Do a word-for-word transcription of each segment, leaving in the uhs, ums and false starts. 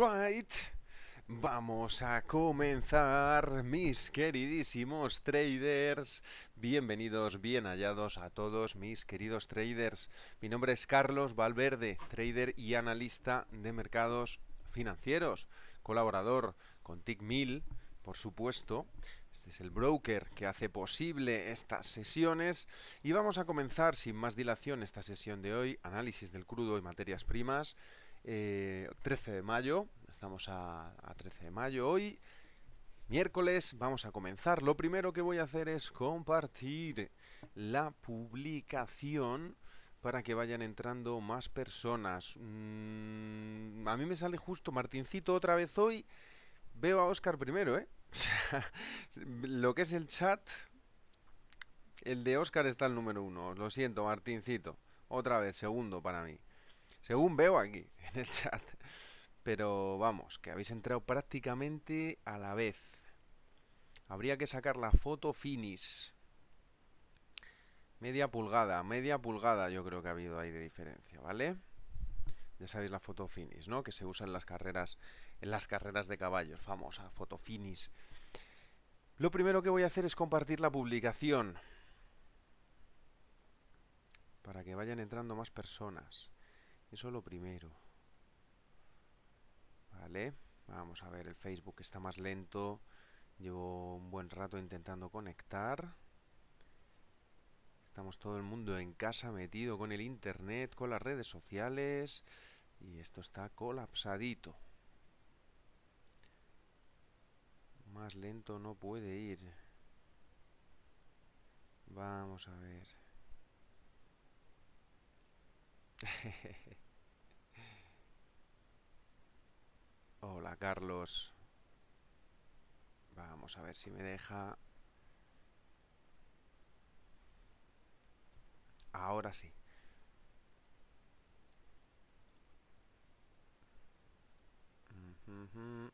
Alright, vamos a comenzar, mis queridísimos traders. Bienvenidos, bien hallados a todos mis queridos traders. Mi nombre es Carlos Valverde, trader y analista de mercados financieros, colaborador con TickMill, por supuesto. Este es el broker que hace posible estas sesiones y vamos a comenzar sin más dilación esta sesión de hoy, análisis del crudo y materias primas. Eh, trece de mayo, estamos a, a trece de mayo hoy, miércoles, vamos a comenzar. Lo primero que voy a hacer es compartir la publicación para que vayan entrando más personas. Mm, a mí me sale justo Martincito otra vez hoy. Veo a Óscar primero, ¿eh? O sea, lo que es el chat, el de Óscar está el número uno. Lo siento, Martincito. Otra vez, segundo para mí. Según veo aquí, en el chat. Pero vamos, que habéis entrado prácticamente a la vez. Habría que sacar la foto finish. Media pulgada, media pulgada yo creo que ha habido ahí de diferencia, ¿vale? Ya sabéis la foto finish, ¿no? Que se usa en las carreras, en las carreras de caballos, famosa foto finish. Lo primero que voy a hacer es compartir la publicación para que vayan entrando más personas. Eso es lo primero. Vale, vamos a ver, el Facebook está más lento. Llevo un buen rato intentando conectar. Estamos todo el mundo en casa metido con el internet, con las redes sociales. Y esto está colapsadito. Más lento no puede ir. Vamos a ver. Hola, Carlos. Vamos a ver si me deja. Ahora sí. Uh-huh.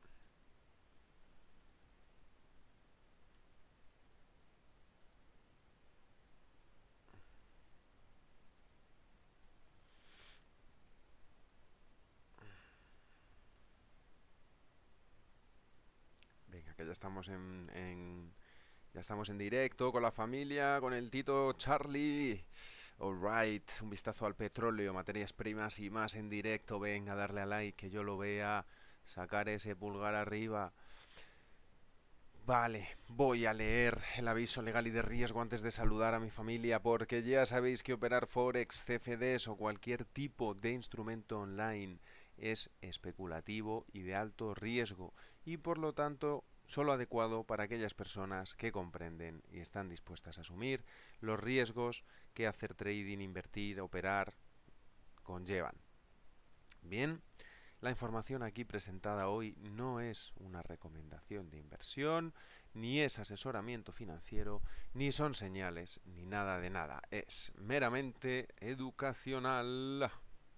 Venga, que ya estamos en, en... Ya estamos en directo con la familia, con el Tito Charlie. Alright, un vistazo al petróleo, materias primas y más en directo. Venga, darle a like, que yo lo vea. Sacar ese pulgar arriba. Vale, voy a leer el aviso legal y de riesgo antes de saludar a mi familia, porque ya sabéis que operar Forex, C F Ds o cualquier tipo de instrumento online es especulativo y de alto riesgo, y por lo tanto solo adecuado para aquellas personas que comprenden y están dispuestas a asumir los riesgos que hacer trading, invertir, operar conllevan. Bien, la información aquí presentada hoy no es una recomendación de inversión, ni es asesoramiento financiero, ni son señales, ni nada de nada. Es meramente educacional.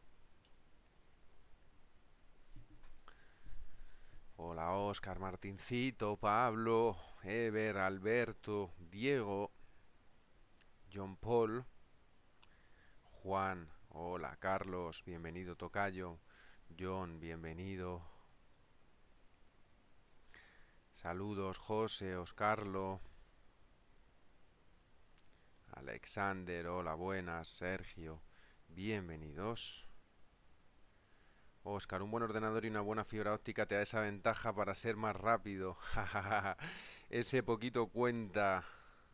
Hola Óscar, Martincito, Pablo, Ever, Alberto, Diego, John Paul, Juan, hola Carlos, bienvenido tocayo, John, bienvenido. Saludos José, Oscarlo, Alexander, hola, buenas, Sergio, bienvenidos. Oscar, un buen ordenador y una buena fibra óptica te da esa ventaja para ser más rápido. Ese poquito cuenta.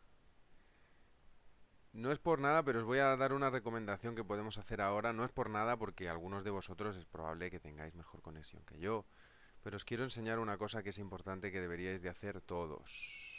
No es por nada, pero os voy a dar una recomendación que podemos hacer ahora. No es por nada porque algunos de vosotros es probable que tengáis mejor conexión que yo. Pero os quiero enseñar una cosa que es importante que deberíais de hacer todos.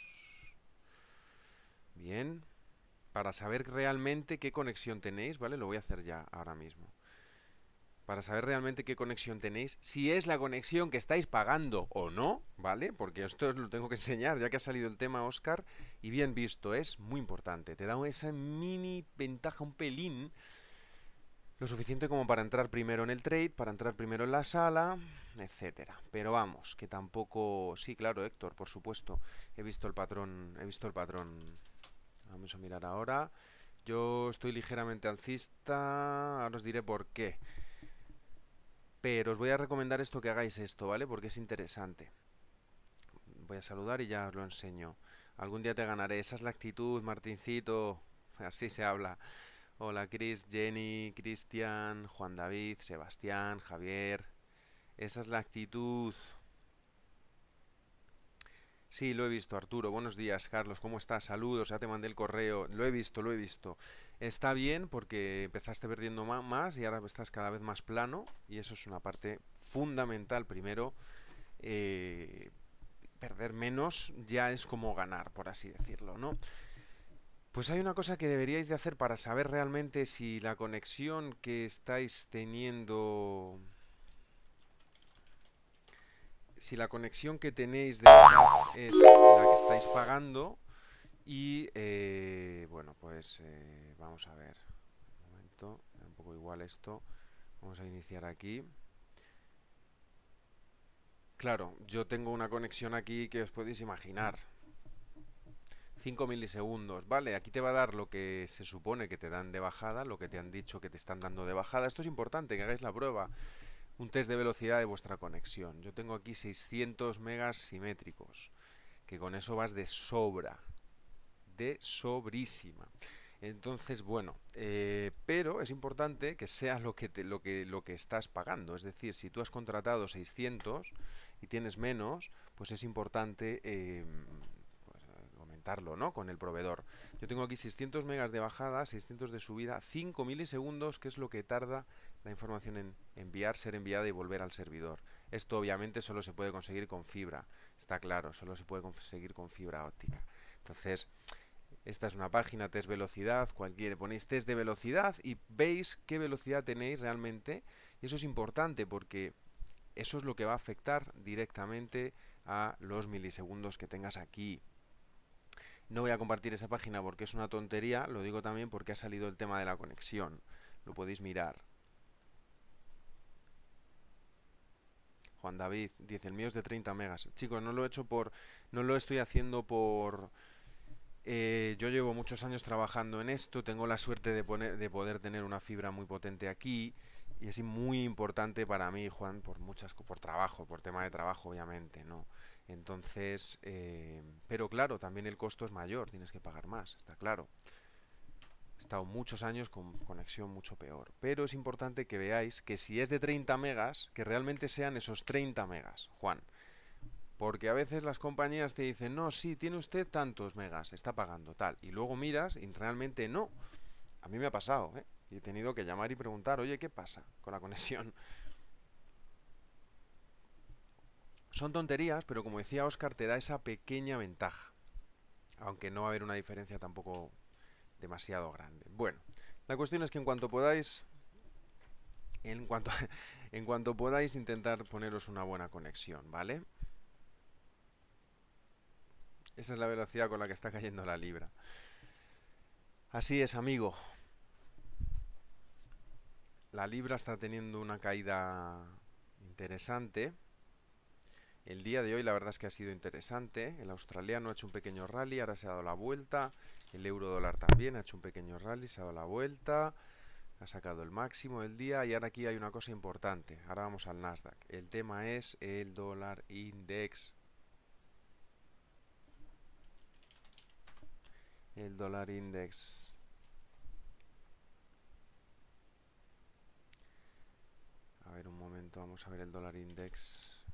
Bien. Para saber realmente qué conexión tenéis, ¿vale? Lo voy a hacer ya, ahora mismo. Para saber realmente qué conexión tenéis, si es la conexión que estáis pagando o no, ¿vale? Porque esto os lo tengo que enseñar, ya que ha salido el tema, Oscar, y bien visto, es muy importante. Te da esa mini ventaja, un pelín, lo suficiente como para entrar primero en el trade, para entrar primero en la sala, etcétera. Pero vamos, que tampoco... Sí, claro, Héctor, por supuesto. He visto el patrón, he visto el patrón. Vamos a mirar ahora. Yo estoy ligeramente alcista, ahora os diré por qué. Pero os voy a recomendar esto, que hagáis esto, ¿vale? Porque es interesante. Voy a saludar y ya os lo enseño. Algún día te ganaré. Esa es la actitud, Martincito. Así se habla. Hola, Chris, Jenny, Cristian, Juan David, Sebastián, Javier. Esa es la actitud. Sí, lo he visto, Arturo. Buenos días, Carlos. ¿Cómo estás? Saludos, ya te mandé el correo. Lo he visto, lo he visto. Está bien porque empezaste perdiendo ma- más y ahora estás cada vez más plano y eso es una parte fundamental. Primero, eh, perder menos ya es como ganar, por así decirlo, ¿no? Pues hay una cosa que deberíais de hacer para saber realmente si la conexión que estáis teniendo, si la conexión que tenéis de verdad es la que estáis pagando. Y eh, bueno, pues eh, vamos a ver. Un momento, da un poco igual esto. Vamos a iniciar aquí. Claro, yo tengo una conexión aquí que os podéis imaginar. Cinco milisegundos, vale, aquí te va a dar lo que se supone que te dan de bajada, lo que te han dicho que te están dando de bajada. Esto es importante, que hagáis la prueba. Un test de velocidad de vuestra conexión. Yo tengo aquí seiscientos megas simétricos, que con eso vas de sobra, de sobrísima. Entonces, bueno, eh, pero es importante que sea lo que, te- lo que, lo que estás pagando. Es decir, si tú has contratado seiscientos y tienes menos, pues es importante eh, pues, eh, comentarlo, ¿no? Con el proveedor. Yo tengo aquí seiscientos megas de bajada, seiscientos de subida, cinco milisegundos, que es lo que tarda la información en enviar, ser enviada y volver al servidor. Esto obviamente solo se puede conseguir con fibra, está claro, solo se puede conseguir con fibra óptica. Entonces, esta es una página, test velocidad, cualquiera, ponéis test de velocidad y veis qué velocidad tenéis realmente. Y eso es importante porque eso es lo que va a afectar directamente a los milisegundos que tengas aquí. No voy a compartir esa página porque es una tontería, lo digo también porque ha salido el tema de la conexión. Lo podéis mirar. Juan David dice, el mío es de treinta megas. Chicos, no lo he hecho por... No lo estoy haciendo por... Eh, yo llevo muchos años trabajando en esto, tengo la suerte de, poner- de poder tener una fibra muy potente aquí y es muy importante para mí, Juan, por muchas, co- por trabajo, por tema de trabajo, obviamente, ¿no? Entonces, eh, pero claro, también el costo es mayor, tienes que pagar más, está claro. He estado muchos años con conexión mucho peor, pero es importante que veáis que si es de treinta megas, que realmente sean esos treinta megas, Juan. Porque a veces las compañías te dicen, no, sí, tiene usted tantos megas, está pagando tal. Y luego miras y realmente no. A mí me ha pasado, ¿eh? Y he tenido que llamar y preguntar, oye, ¿qué pasa con la conexión? Son tonterías, pero como decía Oscar, te da esa pequeña ventaja. Aunque no va a haber una diferencia tampoco demasiado grande. Bueno, la cuestión es que en cuanto podáis, en cuanto, en cuanto podáis intentar poneros una buena conexión, ¿vale? Esa es la velocidad con la que está cayendo la libra. Así es, amigo. La libra está teniendo una caída interesante. El día de hoy la verdad es que ha sido interesante. El australiano ha hecho un pequeño rally, ahora se ha dado la vuelta. El euro dólar también ha hecho un pequeño rally, se ha dado la vuelta. Ha sacado el máximo del día y ahora aquí hay una cosa importante. Ahora vamos al Nasdaq. El tema es el dólar index. El dólar index. A ver un momento, vamos a ver el dólar index.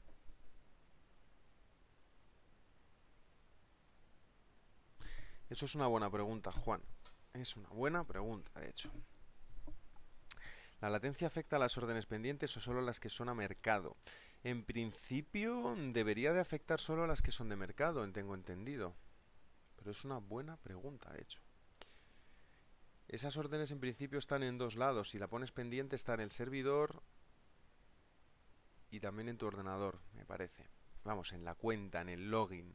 Eso es una buena pregunta, Juan. Es una buena pregunta, de hecho. ¿La latencia afecta a las órdenes pendientes o solo a las que son a mercado? En principio debería de afectar solo a las que son de mercado, tengo entendido. Pero es una buena pregunta, de hecho. Esas órdenes en principio están en dos lados. Si la pones pendiente está en el servidor y también en tu ordenador, me parece. Vamos, en la cuenta, en el login,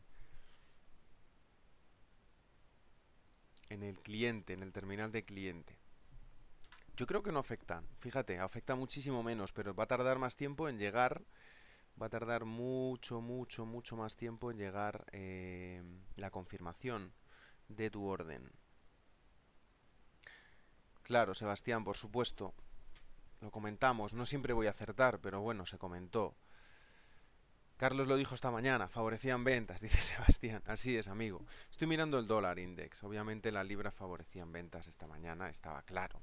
en el cliente, en el terminal de cliente. Yo creo que no afectan. Fíjate, afecta muchísimo menos, pero va a tardar más tiempo en llegar. Va a tardar mucho, mucho, mucho más tiempo en llegar eh, la confirmación de tu orden. Claro, Sebastián, por supuesto. Lo comentamos, no siempre voy a acertar, pero bueno, se comentó. Carlos lo dijo esta mañana, favorecían ventas, dice Sebastián. Así es, amigo. Estoy mirando el dólar index. Obviamente la libra favorecían ventas esta mañana, estaba claro.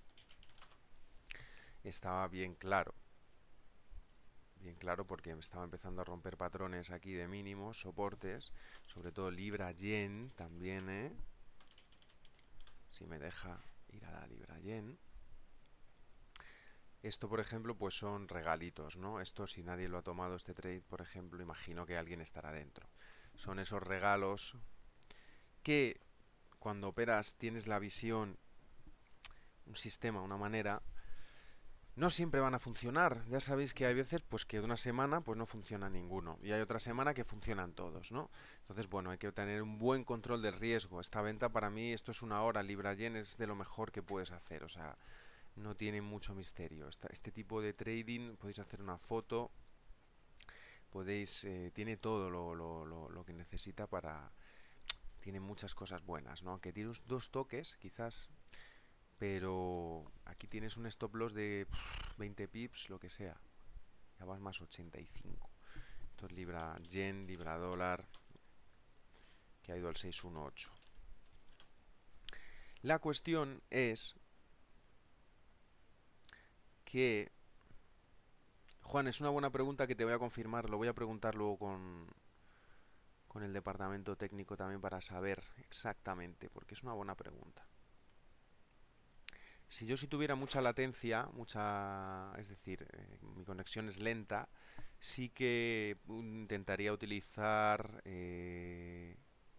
Estaba bien claro. Bien claro porque estaba empezando a romper patrones aquí de mínimos, soportes, sobre todo libra yen también, ¿eh? Si me deja ir a la libra yen. Esto, por ejemplo, pues son regalitos, ¿no? Esto, si nadie lo ha tomado este trade, por ejemplo, imagino que alguien estará dentro. Son esos regalos que cuando operas tienes la visión, un sistema, una manera, no siempre van a funcionar. Ya sabéis que hay veces pues que de una semana pues no funciona ninguno y hay otra semana que funcionan todos, ¿no? Entonces, bueno, hay que tener un buen control del riesgo. Esta venta para mí, esto es una hora, libra yen es de lo mejor que puedes hacer, o sea, no tiene mucho misterio. Esta, este tipo de trading podéis hacer una foto, podéis, eh, tiene todo lo, lo, lo, lo que necesita para, tiene muchas cosas buenas, ¿no? Aunque tiene dos toques, quizás, pero aquí tienes un stop loss de pff, veinte pips, lo que sea. Ya vas más ochenta y cinco. Entonces libra yen, libra dólar, que ha ido al seis uno ocho. La cuestión es que, Juan, es una buena pregunta que te voy a confirmar. Lo voy a preguntar luego con, con el departamento técnico también para saber exactamente, porque es una buena pregunta. Si yo si tuviera mucha latencia, mucha, es decir, eh, mi conexión es lenta, sí que intentaría utilizar, eh,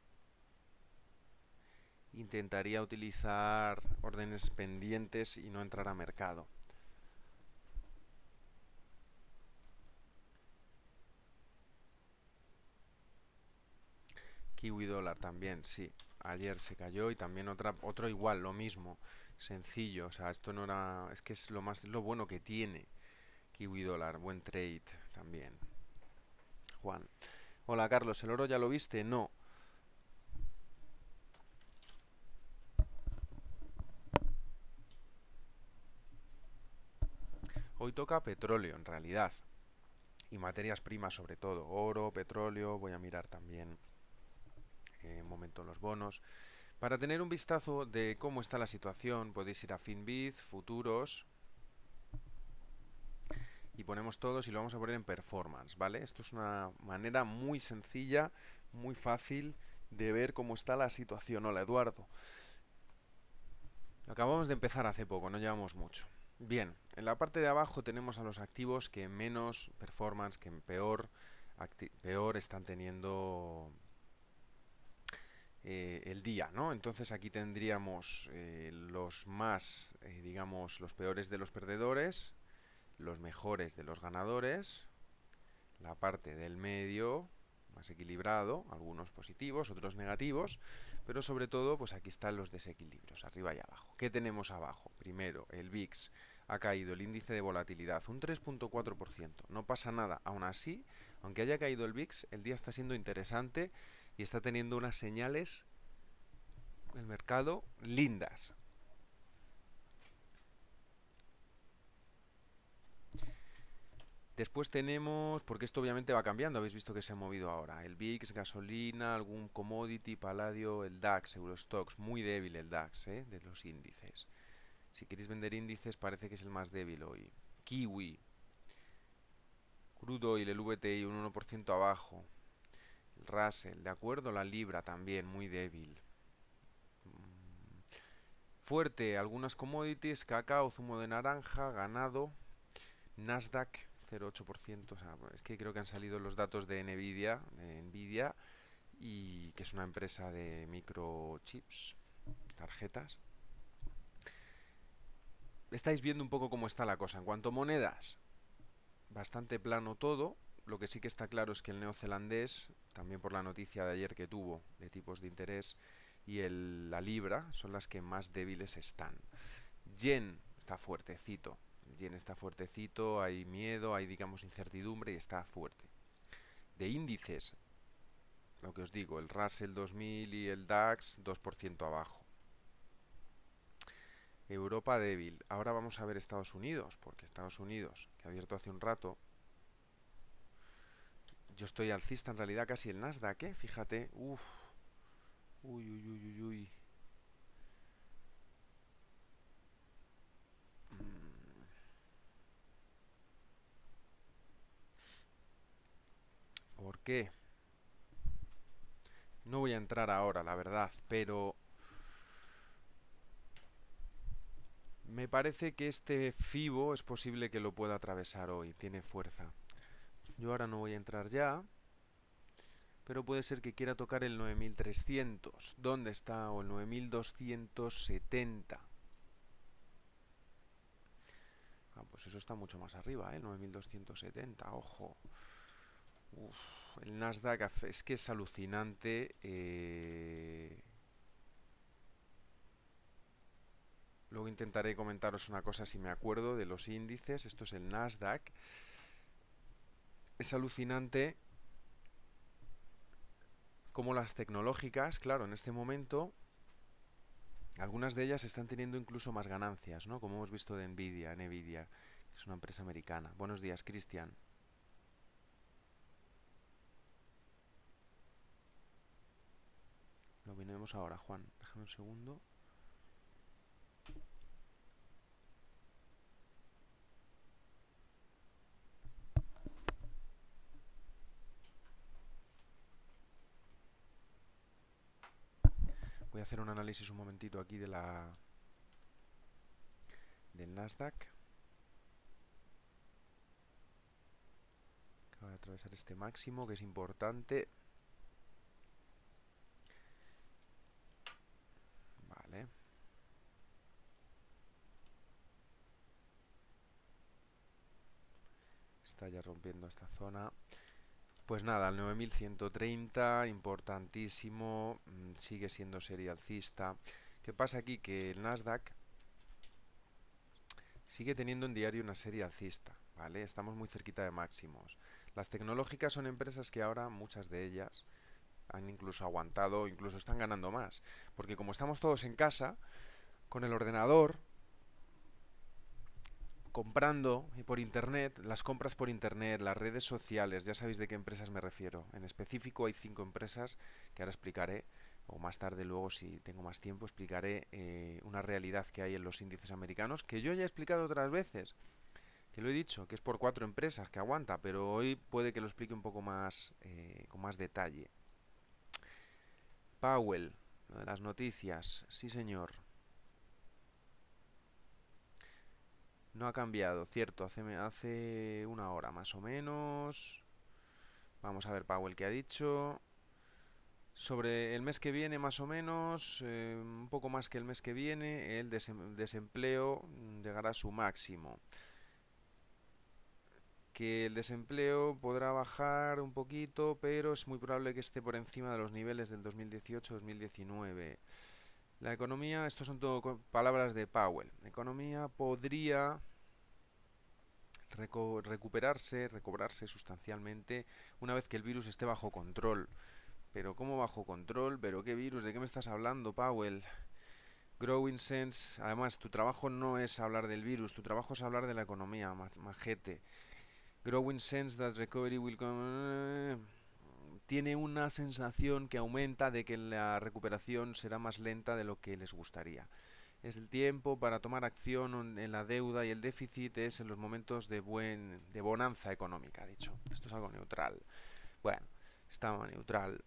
intentaría utilizar órdenes pendientes y no entrar a mercado. Kiwi dólar también, sí. Ayer se cayó y también otra, otro igual, lo mismo, sencillo. O sea, esto no era, es que es lo más, lo bueno que tiene Kiwi dólar, buen trade también. Juan. Hola Carlos, ¿el oro ya lo viste? No. Hoy toca petróleo en realidad. Y materias primas sobre todo. Oro, petróleo, voy a mirar también en un momento los bonos. Para tener un vistazo de cómo está la situación, podéis ir a Finbit, futuros, y ponemos todos y lo vamos a poner en performance, ¿vale? Esto es una manera muy sencilla, muy fácil de ver cómo está la situación. Hola, Eduardo. Acabamos de empezar hace poco, no llevamos mucho. Bien, en la parte de abajo tenemos a los activos que menos performance, que peor, peor están teniendo eh, el día, ¿no? Entonces aquí tendríamos eh, los más, eh, digamos, los peores de los perdedores, los mejores de los ganadores, la parte del medio más equilibrado, algunos positivos, otros negativos, pero sobre todo pues aquí están los desequilibrios, arriba y abajo. ¿Qué tenemos abajo? Primero, el V I X ha caído, el índice de volatilidad, un tres punto cuatro por ciento. No pasa nada, aún así, aunque haya caído el V I X, el día está siendo interesante y está teniendo unas señales el mercado lindas. Después tenemos, porque esto obviamente va cambiando, habéis visto que se ha movido ahora, el V I X, gasolina, algún commodity, paladio, el DAX, Eurostox, muy débil el DAX, ¿eh? De los índices. Si queréis vender índices parece que es el más débil hoy. Kiwi, crudo y el V T I un uno por ciento abajo. El Russell, de acuerdo, la libra también muy débil. Fuerte, algunas commodities, cacao, zumo de naranja, ganado, Nasdaq cero coma ocho por ciento, o sea, es que creo que han salido los datos de Nvidia, de Nvidia, y que es una empresa de microchips, tarjetas. Estáis viendo un poco cómo está la cosa. En cuanto a monedas, bastante plano todo. Lo que sí que está claro es que el neozelandés, también por la noticia de ayer que tuvo de tipos de interés, y el, la libra son las que más débiles están. Yen está fuertecito. El yen está fuertecito, hay miedo, hay digamos incertidumbre y está fuerte. De índices, lo que os digo, el Russell dos mil y el DAX dos por ciento abajo. Europa débil. Ahora vamos a ver Estados Unidos, porque Estados Unidos, que ha abierto hace un rato, yo estoy alcista en realidad casi el Nasdaq, ¿eh? Fíjate, uff, uy, uy, uy, uy, uy. Mm, ¿Por qué? No voy a entrar ahora, la verdad, pero me parece que este FIBO es posible que lo pueda atravesar hoy, tiene fuerza. Yo ahora no voy a entrar ya, pero puede ser que quiera tocar el nueve mil trescientos. ¿Dónde está? O el nueve mil doscientos setenta. Ah, pues eso está mucho más arriba, ¿eh? nueve mil doscientos setenta, ojo. Uf, el Nasdaq es que es alucinante. Eh... Luego intentaré comentaros una cosa si me acuerdo de los índices. Esto es el Nasdaq. Es alucinante como las tecnológicas, claro, en este momento, algunas de ellas están teniendo incluso más ganancias, ¿no? Como hemos visto de Nvidia, Nvidia, que es una empresa americana. Buenos días, Cristian. Lo veremos ahora, Juan. Déjame un segundo. Voy a hacer un análisis un momentito aquí de la del Nasdaq. Acaba de atravesar este máximo que es importante. Vale. Está ya rompiendo esta zona. Pues nada, el nueve mil ciento treinta, importantísimo, mmm, sigue siendo serie alcista. ¿Qué pasa aquí? Que el Nasdaq sigue teniendo en diario una serie alcista, ¿vale? Estamos muy cerquita de máximos. Las tecnológicas son empresas que ahora, muchas de ellas, han incluso aguantado, incluso están ganando más. Porque como estamos todos en casa, con el ordenador, comprando por internet, las compras por internet, las redes sociales, ya sabéis de qué empresas me refiero. En específico hay cinco empresas que ahora explicaré, o más tarde luego si tengo más tiempo explicaré eh, una realidad que hay en los índices americanos, que yo ya he explicado otras veces, que lo he dicho, que es por cuatro empresas que aguanta, pero hoy puede que lo explique un poco más, eh, con más detalle. Powell, lo de las noticias, sí señor. No ha cambiado, cierto, hace, hace una hora más o menos. Vamos a ver Powell qué ha dicho. Sobre el mes que viene más o menos, eh, un poco más que el mes que viene, el desem desempleo llegará a su máximo. Que el desempleo podrá bajar un poquito, pero es muy probable que esté por encima de los niveles del dos mil dieciocho dos mil diecinueve. La economía, estos son todo palabras de Powell. La economía podría reco recuperarse, recobrarse sustancialmente una vez que el virus esté bajo control. Pero ¿cómo bajo control? ¿Pero qué virus? ¿De qué me estás hablando, Powell? Growing Sense, además tu trabajo no es hablar del virus, tu trabajo es hablar de la economía, majete. Growing Sense that recovery will come... Tiene una sensación que aumenta de que la recuperación será más lenta de lo que les gustaría. Es el tiempo para tomar acción en la deuda y el déficit es en los momentos de, buen, de bonanza económica, dicho. Esto es algo neutral. Bueno, estaba neutral.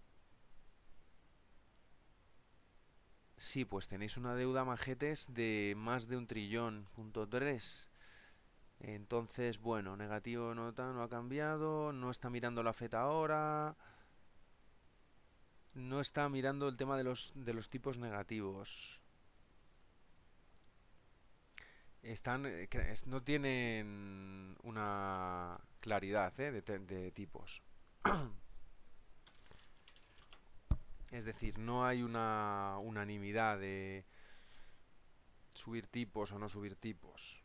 Sí, pues tenéis una deuda, majetes, de más de un trillón, punto tres. Entonces, bueno, negativo no, no ha cambiado, no está mirando la FED ahora, no está mirando el tema de los, de los tipos negativos. Están, eh, no tienen una claridad, ¿eh? de, de tipos. Es decir, no hay una unanimidad de subir tipos o no subir tipos.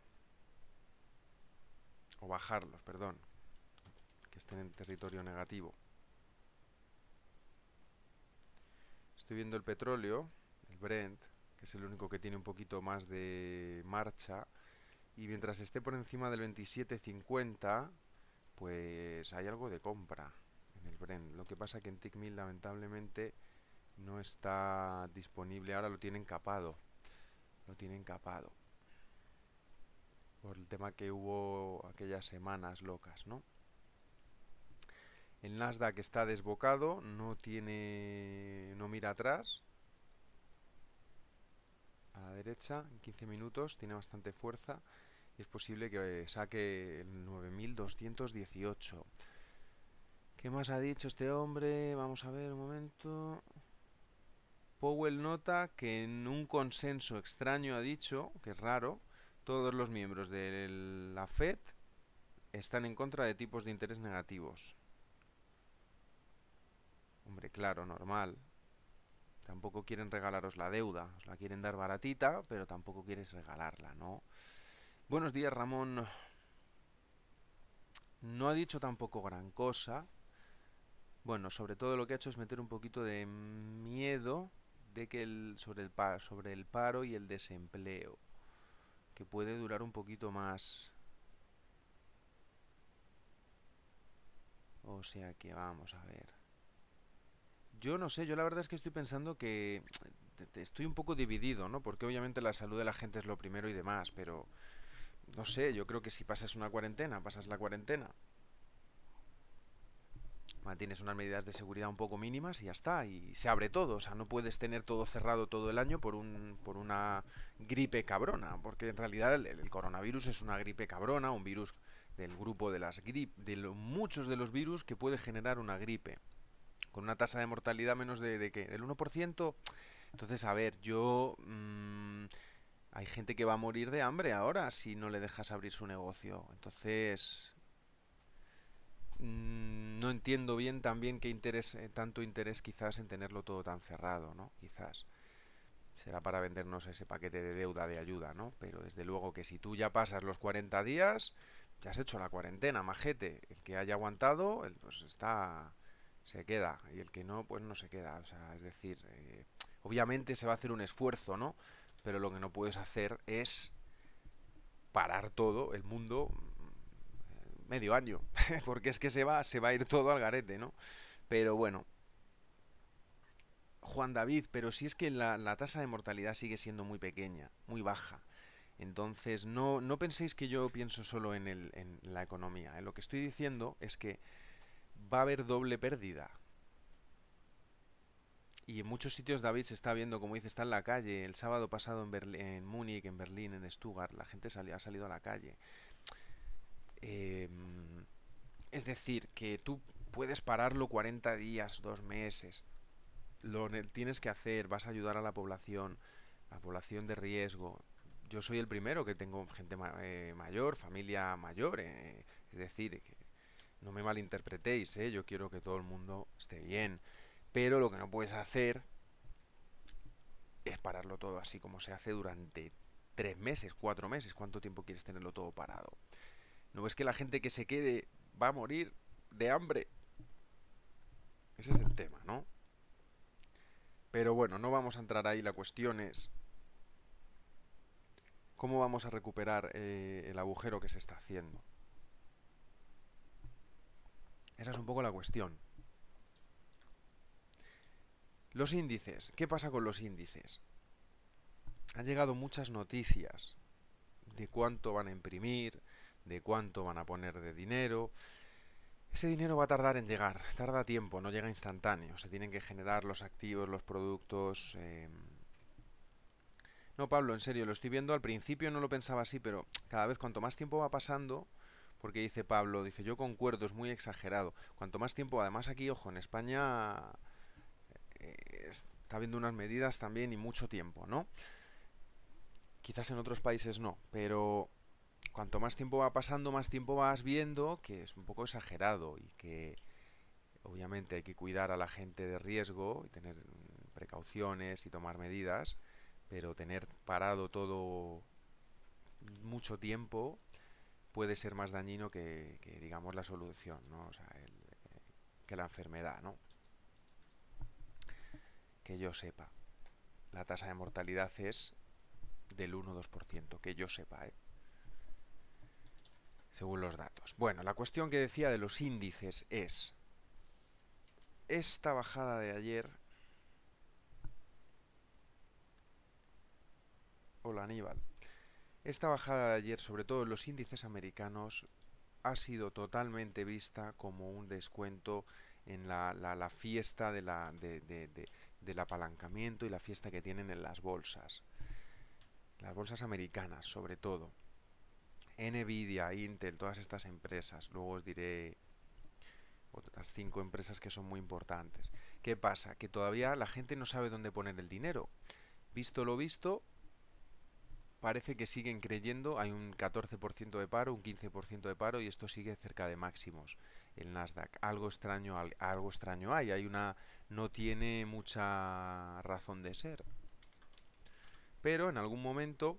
O bajarlos, perdón. Que estén en territorio negativo. Estoy viendo el petróleo, el Brent, que es el único que tiene un poquito más de marcha. Y mientras esté por encima del veintisiete cincuenta, pues hay algo de compra en el Brent. Lo que pasa que en Tickmill lamentablemente no está disponible. Ahora lo tienen capado. Lo tienen capado. Por el tema que hubo aquellas semanas locas, ¿no? El Nasdaq está desbocado, no tiene, no mira atrás. A la derecha, en quince minutos, tiene bastante fuerza. Y es posible que saque el nueve mil doscientos dieciocho. ¿Qué más ha dicho este hombre? Vamos a ver un momento. Powell nota que en un consenso extraño ha dicho, que es raro, todos los miembros de la Fed están en contra de tipos de interés negativos. Hombre, claro, normal. Tampoco quieren regalaros la deuda, os la quieren dar baratita, pero tampoco quieres regalarla, ¿no? Buenos días, Ramón. No ha dicho tampoco gran cosa. Bueno, sobre todo lo que ha hecho es meter un poquito de miedo de que el, sobre, el pa, sobre el paro y el desempleo, que puede durar un poquito más. O sea que vamos a ver. Yo no sé, yo la verdad es que estoy pensando que estoy un poco dividido, ¿no? Porque obviamente la salud de la gente es lo primero y demás, pero no sé, yo creo que si pasas una cuarentena, pasas la cuarentena, mantienes unas medidas de seguridad un poco mínimas y ya está, y se abre todo, o sea, no puedes tener todo cerrado todo el año por un por una gripe cabrona, porque en realidad el, el coronavirus es una gripe cabrona, un virus del grupo de las grip, de lo, muchos de los virus que puede generar una gripe, con una tasa de mortalidad menos de, de ¿qué? Del uno por ciento. Entonces, a ver, yo mmm, hay gente que va a morir de hambre ahora si no le dejas abrir su negocio. Entonces, Mm, no entiendo bien también qué interés, eh, tanto interés quizás en tenerlo todo tan cerrado, ¿no? Quizás será para vendernos ese paquete de deuda de ayuda, ¿no? Pero desde luego que si tú ya pasas los cuarenta días, ya has hecho la cuarentena, majete. El que haya aguantado, el, pues está, se queda. Y el que no, pues no se queda. O sea, es decir, eh, obviamente se va a hacer un esfuerzo, ¿no? Pero lo que no puedes hacer es parar todo el mundo medio año, porque es que se va, se va a ir todo al garete, ¿no? Pero bueno, Juan David, pero si es que la, la tasa de mortalidad sigue siendo muy pequeña, muy baja. Entonces, no, no penséis que yo pienso solo en, el, en la economía. ¿eh? Lo que estoy diciendo es que va a haber doble pérdida. Y en muchos sitios David se está viendo, como dice, está en la calle. El sábado pasado en, Berl en Múnich, en Berlín, en Stuttgart, la gente salió, ha salido a la calle. Eh, es decir, que tú puedes pararlo cuarenta días, dos meses. Lo tienes que hacer, vas a ayudar a la población, a la población de riesgo. Yo soy el primero que tengo gente ma eh, mayor, familia mayor, eh, es decir, que no me malinterpretéis, eh, yo quiero que todo el mundo esté bien, pero lo que no puedes hacer es pararlo todo así como se hace durante tres meses, cuatro meses. ¿Cuánto tiempo quieres tenerlo todo parado? ¿No ves que la gente que se quede va a morir de hambre? Ese es el tema, ¿no? Pero bueno, no vamos a entrar ahí. La cuestión es cómo vamos a recuperar eh, el agujero que se está haciendo. Esa es un poco la cuestión. Los índices. ¿Qué pasa con los índices? Han llegado muchas noticias de cuánto van a imprimir, de cuánto van a poner de dinero. Ese dinero va a tardar en llegar, tarda tiempo, no llega instantáneo. Se tienen que generar los activos, los productos. Eh... No, Pablo, en serio, lo estoy viendo. Al principio no lo pensaba así, pero cada vez cuanto más tiempo va pasando, porque dice Pablo, dice yo concuerdo, es muy exagerado. Cuanto más tiempo, además aquí, ojo, en España eh, está habiendo unas medidas también y mucho tiempo, ¿no? Quizás en otros países no, pero cuanto más tiempo va pasando, más tiempo vas viendo que es un poco exagerado y que obviamente hay que cuidar a la gente de riesgo y tener precauciones y tomar medidas, pero tener parado todo mucho tiempo puede ser más dañino que, que digamos, la solución, ¿no? O sea, el, que la enfermedad, ¿no? Que yo sepa. la tasa de mortalidad es del uno o dos por ciento, que yo sepa, ¿eh? Según los datos. Bueno, la cuestión que decía de los índices es, esta bajada de ayer... Hola, Aníbal. Esta bajada de ayer, sobre todo en los índices americanos, ha sido totalmente vista como un descuento en la, la, la fiesta de la, de, de, de, del apalancamiento y la fiesta que tienen en las bolsas. Las bolsas americanas, sobre todo. Nvidia, Intel, todas estas empresas. Luego os diré otras cinco empresas que son muy importantes. ¿Qué pasa? Que todavía la gente no sabe dónde poner el dinero. Visto lo visto, parece que siguen creyendo, hay un catorce por ciento de paro, un quince por ciento de paro y esto sigue cerca de máximos. El Nasdaq, algo extraño, algo extraño hay, hay una, no tiene mucha razón de ser. Pero en algún momento,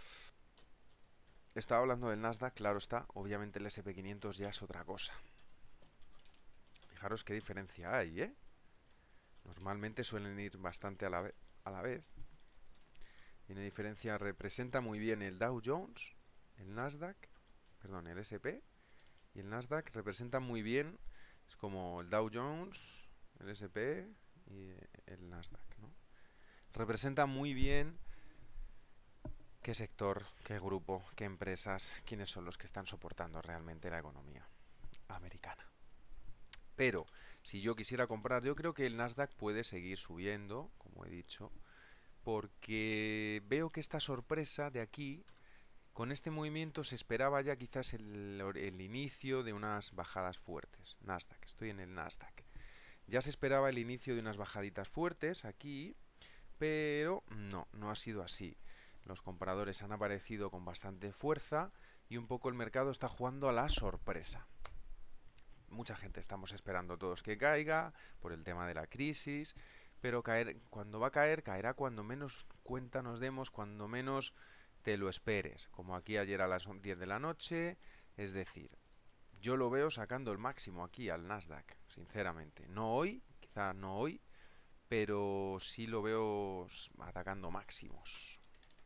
estaba hablando del Nasdaq, claro está, obviamente el ese and pe quinientos ya es otra cosa. Fijaros qué diferencia hay, ¿eh? Normalmente suelen ir bastante a la, ve a la vez. Tiene diferencia, representa muy bien el Dow Jones, el Nasdaq, perdón, el ese and pe y el Nasdaq representa muy bien, es como el Dow Jones, el ese and pe y el Nasdaq, ¿no? Representa muy bien qué sector, qué grupo, qué empresas, quiénes son los que están soportando realmente la economía americana. Pero si yo quisiera comprar, yo creo que el Nasdaq puede seguir subiendo, como he dicho, porque veo que esta sorpresa de aquí, con este movimiento se esperaba ya quizás el, el inicio de unas bajadas fuertes. Nasdaq, estoy en el Nasdaq. Ya se esperaba el inicio de unas bajaditas fuertes aquí, pero no, no ha sido así. Los compradores han aparecido con bastante fuerza y un poco el mercado está jugando a la sorpresa. Mucha gente estamos esperando todos que caiga por el tema de la crisis, pero caer, cuando va a caer, caerá cuando menos cuenta nos demos, cuando menos te lo esperes, como aquí ayer a las diez de la noche, es decir, yo lo veo sacando el máximo aquí al Nasdaq, sinceramente. No hoy, quizá no hoy, pero sí lo veo atacando máximos.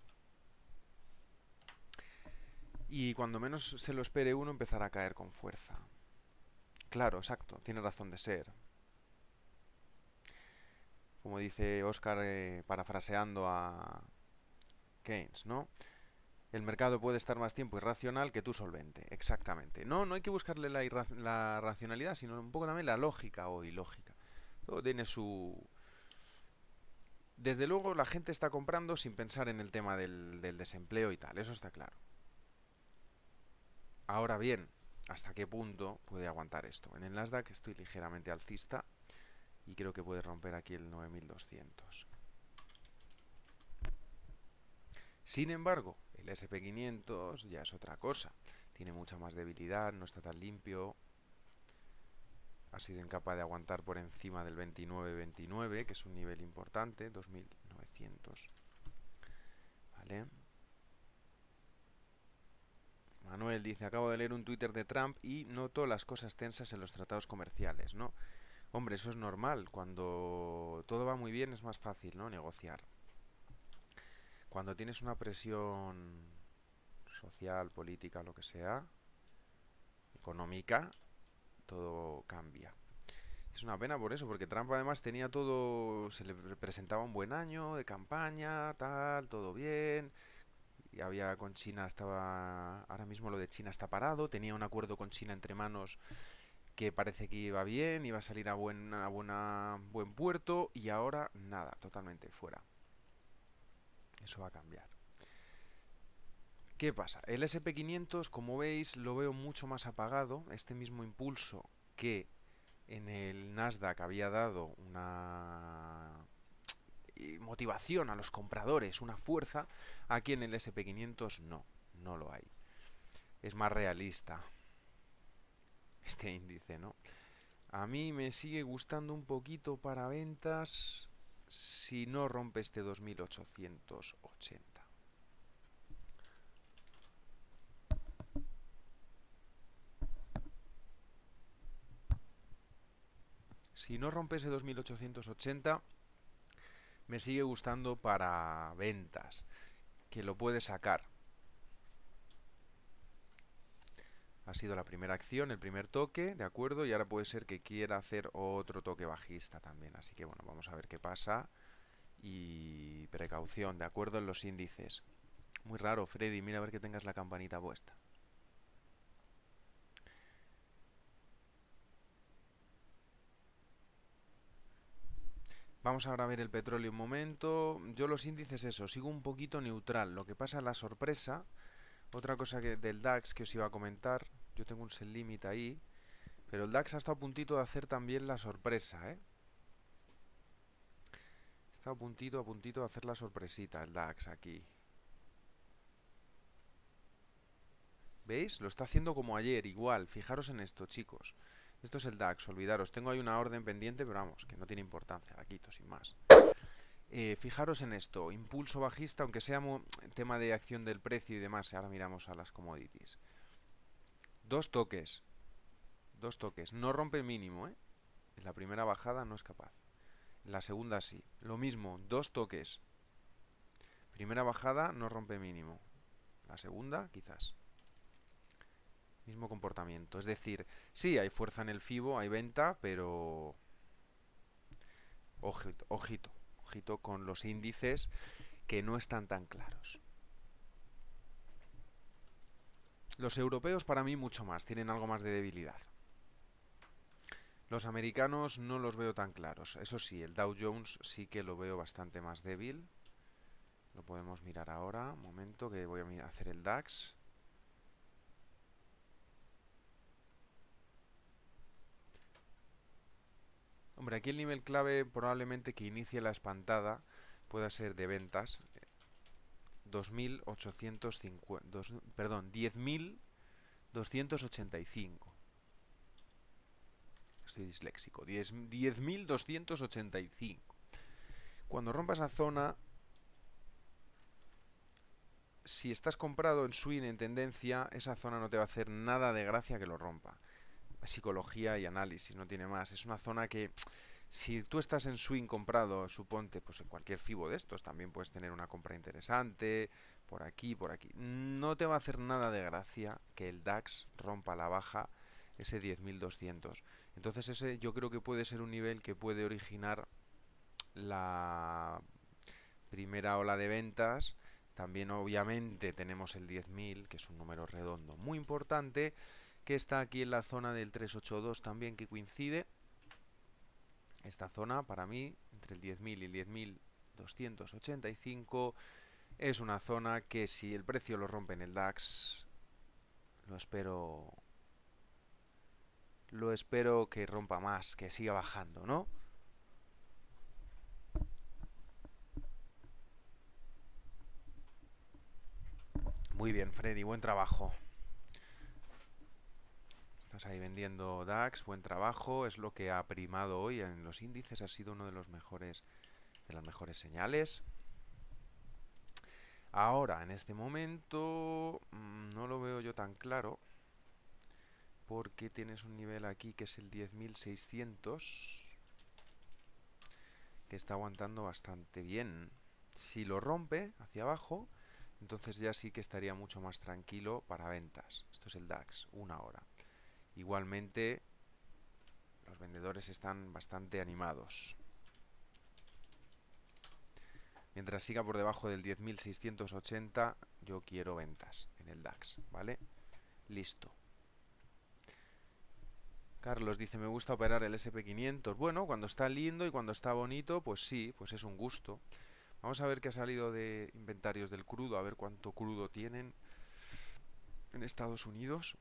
Y cuando menos se lo espere uno, empezará a caer con fuerza. Claro, exacto, tiene razón de ser. Como dice Oscar, eh, parafraseando a Keynes, ¿no? El mercado puede estar más tiempo irracional que tú solvente. Exactamente. No, no hay que buscarle la, la racionalidad, sino un poco también la lógica o ilógica. Todo tiene su... Desde luego la gente está comprando sin pensar en el tema del, del desempleo y tal, eso está claro. Ahora bien, ¿hasta qué punto puede aguantar esto? En el Nasdaq estoy ligeramente alcista y creo que puede romper aquí el nueve mil doscientos. Sin embargo, el ese and pe quinientos ya es otra cosa. Tiene mucha más debilidad, no está tan limpio. Ha sido incapaz de aguantar por encima del veintinueve veintinueve, que es un nivel importante, dos mil novecientos. ¿Vale? Manuel dice, acabo de leer un Twitter de Trump y noto las cosas tensas en los tratados comerciales, ¿no? Hombre, eso es normal. Cuando todo va muy bien es más fácil, ¿no? Negociar. Cuando tienes una presión social, política, lo que sea, económica, todo cambia. Es una pena por eso, porque Trump además tenía todo, se le presentaba un buen año de campaña, tal, todo bien. Y había con China, estaba, ahora mismo lo de China está parado, tenía un acuerdo con China entre manos que parece que iba bien, iba a salir a buen, a buena, buen puerto y ahora nada, totalmente fuera. Eso va a cambiar. ¿Qué pasa? El ese and pe quinientos, como veis, lo veo mucho más apagado. Este mismo impulso que en el Nasdaq había dado una motivación a los compradores, una fuerza, aquí en el ese and pe quinientos no, no lo hay. Es más realista este índice, ¿no? A mí me sigue gustando un poquito para ventas si no rompe este dos mil ochocientos ochenta. Si no rompe ese dos mil ochocientos ochenta, me sigue gustando para ventas, que lo puede sacar. Ha sido la primera acción, el primer toque, ¿de acuerdo? Y ahora puede ser que quiera hacer otro toque bajista también. Así que bueno, vamos a ver qué pasa. Y precaución, ¿de acuerdo? En los índices. Muy raro, Freddy, mira a ver que tengas la campanita puesta. Vamos ahora a ver el petróleo un momento. Yo los índices, eso, sigo un poquito neutral. Lo que pasa es la sorpresa. Otra cosa que del DAX que os iba a comentar. Yo tengo un sell limit ahí. Pero el DAX ha estado a puntito de hacer también la sorpresa, ¿eh? Está a puntito, a puntito de hacer la sorpresita el DAX aquí. ¿Veis? Lo está haciendo como ayer, igual. Fijaros en esto, chicos. Esto es el DAX, olvidaros. Tengo ahí una orden pendiente, pero vamos, que no tiene importancia. La quito, sin más. Eh, fijaros en esto. Impulso bajista, aunque sea tema de acción del precio y demás. Ahora miramos a las commodities. Dos toques. Dos toques. No rompe mínimo, ¿eh? En la primera bajada no es capaz. En la segunda sí. Lo mismo, dos toques. Primera bajada no rompe mínimo. La segunda, quizás. Mismo comportamiento. Es decir, sí, hay fuerza en el FIBO, hay venta, pero... Ojito, ojito, ojito con los índices que no están tan claros. Los europeos para mí mucho más, tienen algo más de debilidad. Los americanos no los veo tan claros. Eso sí, el Dow Jones sí que lo veo bastante más débil. Lo podemos mirar ahora. Un momento que voy a hacer el DAX. Hombre, aquí el nivel clave probablemente que inicie la espantada pueda ser de ventas. dos mil ochocientos cincuenta, dos, perdón, diez mil doscientos ochenta y cinco. Estoy disléxico. diez mil doscientos ochenta y cinco. Cuando rompa esa zona, si estás comprado en swing en tendencia, esa zona no te va a hacer nada de gracia que lo rompa. Psicología y análisis, no tiene más. Es una zona que, si tú estás en swing comprado, suponte, pues en cualquier FIBO de estos, también puedes tener una compra interesante, por aquí, por aquí. No te va a hacer nada de gracia que el DAX rompa la baja, ese diez mil doscientos. Entonces ese yo creo que puede ser un nivel que puede originar la primera ola de ventas. También obviamente tenemos el diez mil, que es un número redondo muy importante, que está aquí en la zona del trescientos ochenta y dos también, que coincide. Esta zona para mí, entre el diez mil y el diez mil doscientos ochenta y cinco, es una zona que si el precio lo rompe en el DAX, lo espero, lo espero que rompa más, que siga bajando, ¿no? Muy bien, Freddy, buen trabajo. Estás ahí vendiendo DAX, buen trabajo, es lo que ha primado hoy en los índices, ha sido uno de los mejores, de las mejores señales. Ahora, en este momento, mmm, no lo veo yo tan claro, porque tienes un nivel aquí que es el diez mil seiscientos, que está aguantando bastante bien. Si lo rompe hacia abajo, entonces ya sí que estaría mucho más tranquilo para ventas. Esto es el DAX, una hora. Igualmente, los vendedores están bastante animados. Mientras siga por debajo del diez mil seiscientos ochenta, yo quiero ventas en el DAX, ¿vale? Listo. Carlos dice, me gusta operar el ese and pe quinientos. Bueno, cuando está lindo y cuando está bonito, pues sí, pues es un gusto. Vamos a ver qué ha salido de inventarios del crudo, a ver cuánto crudo tienen en Estados Unidos.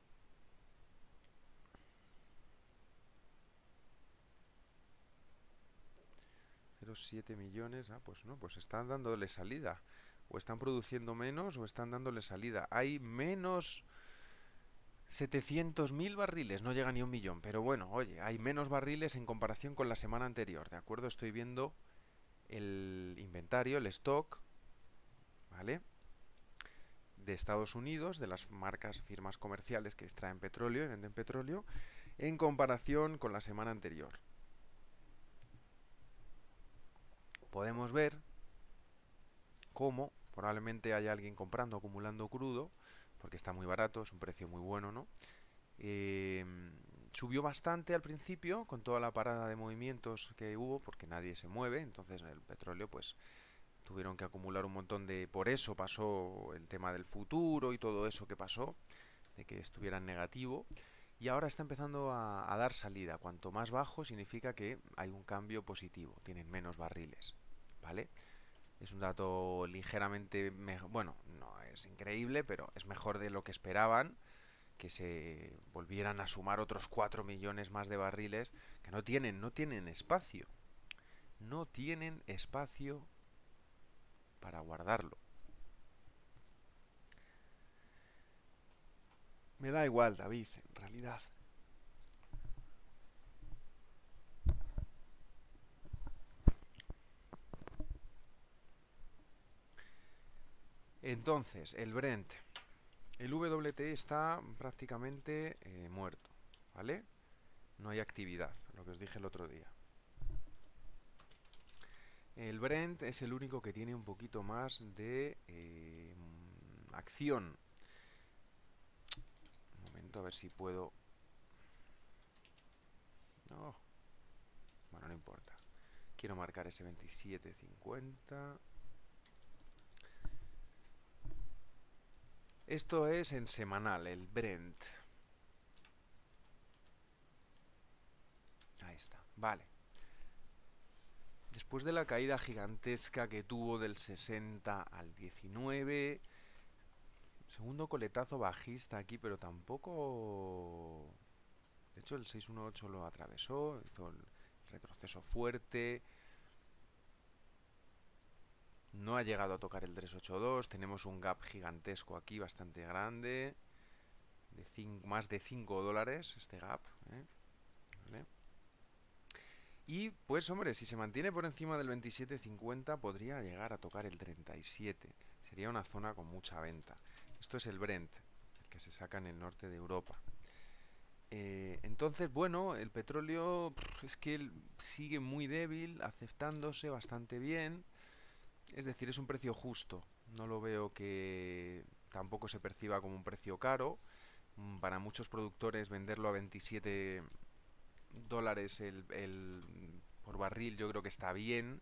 cero coma siete millones, ah, pues no, pues están dándole salida. O están produciendo menos o están dándole salida. Hay menos setecientos mil barriles, no llega ni a un millón, pero bueno, oye, hay menos barriles en comparación con la semana anterior, ¿de acuerdo? Estoy viendo el inventario, el stock, ¿vale? De Estados Unidos, de las marcas, firmas comerciales que extraen petróleo y venden petróleo, en comparación con la semana anterior. podemos ver cómo probablemente haya alguien comprando, acumulando crudo, porque está muy barato, es un precio muy bueno, ¿no? Eh, subió bastante al principio con toda la parada de movimientos que hubo, porque nadie se mueve, entonces el petróleo pues tuvieron que acumular un montón de... Por eso pasó el tema del futuro y todo eso que pasó, de que estuviera en negativo. Y ahora está empezando a, a dar salida. Cuanto más bajo significa que hay un cambio positivo, tienen menos barriles, ¿vale? Es un dato ligeramente mejor, bueno, no es increíble, pero es mejor de lo que esperaban, que se volvieran a sumar otros cuatro millones más de barriles que no tienen, no tienen espacio. No tienen espacio para guardarlo. Me da igual, David, en realidad. Entonces, el Brent. El W T I está prácticamente eh, muerto, ¿vale? No hay actividad, lo que os dije el otro día. El Brent es el único que tiene un poquito más de eh, acción. Un momento, a ver si puedo... No. Bueno, no importa. Quiero marcar ese veintisiete cincuenta. Esto es en semanal, el Brent. Ahí está, vale. Después de la caída gigantesca que tuvo del sesenta al diecinueve, segundo coletazo bajista aquí, pero tampoco... De hecho, el seiscientos dieciocho lo atravesó, hizo el retroceso fuerte. No ha llegado a tocar el trescientos ochenta y dos. Tenemos un gap gigantesco aquí, bastante grande. De cinco, más de cinco dólares este gap. ¿eh? ¿Vale? Y pues hombre, si se mantiene por encima del veintisiete cincuenta podría llegar a tocar el treinta y siete. Sería una zona con mucha venta. Esto es el Brent, el que se saca en el norte de Europa. Eh, entonces, bueno, el petróleo pff, es que sigue muy débil, aceptándose bastante bien. Es decir, es un precio justo. No lo veo que tampoco se perciba como un precio caro. Mm, Para muchos productores venderlo a veintisiete dólares el, el- por barril yo creo que está bien.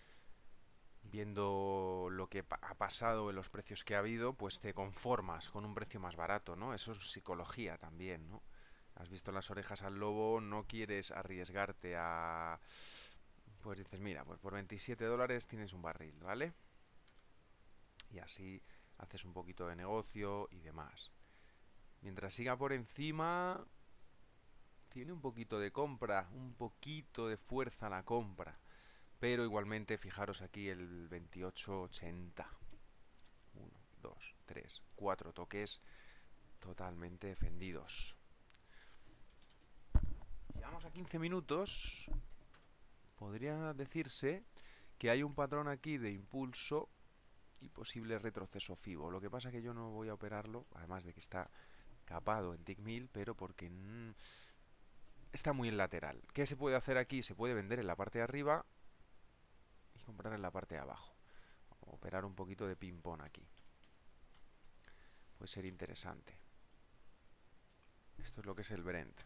Viendo lo que pa- ha pasado en los precios que ha habido, pues te conformas con un precio más barato, ¿no? Eso es psicología también, ¿no? Has visto las orejas al lobo, no quieres arriesgarte a... Pues dices, mira, pues por veintisiete dólares tienes un barril, ¿vale? Y así haces un poquito de negocio y demás. Mientras siga por encima, tiene un poquito de compra, un poquito de fuerza la compra. Pero igualmente, fijaros aquí el veintiocho ochenta. uno, dos, tres, cuatro toques totalmente defendidos. Llegamos a quince minutos. Podría decirse que hay un patrón aquí de impulso y posible retroceso FIBO. Lo que pasa es que yo no voy a operarlo, además de que está capado en tick mil, pero porque mmm, está muy en lateral. ¿Qué se puede hacer aquí? Se puede vender en la parte de arriba y comprar en la parte de abajo. Operar un poquito de ping-pong aquí. Puede ser interesante. Esto es lo que es el Brent.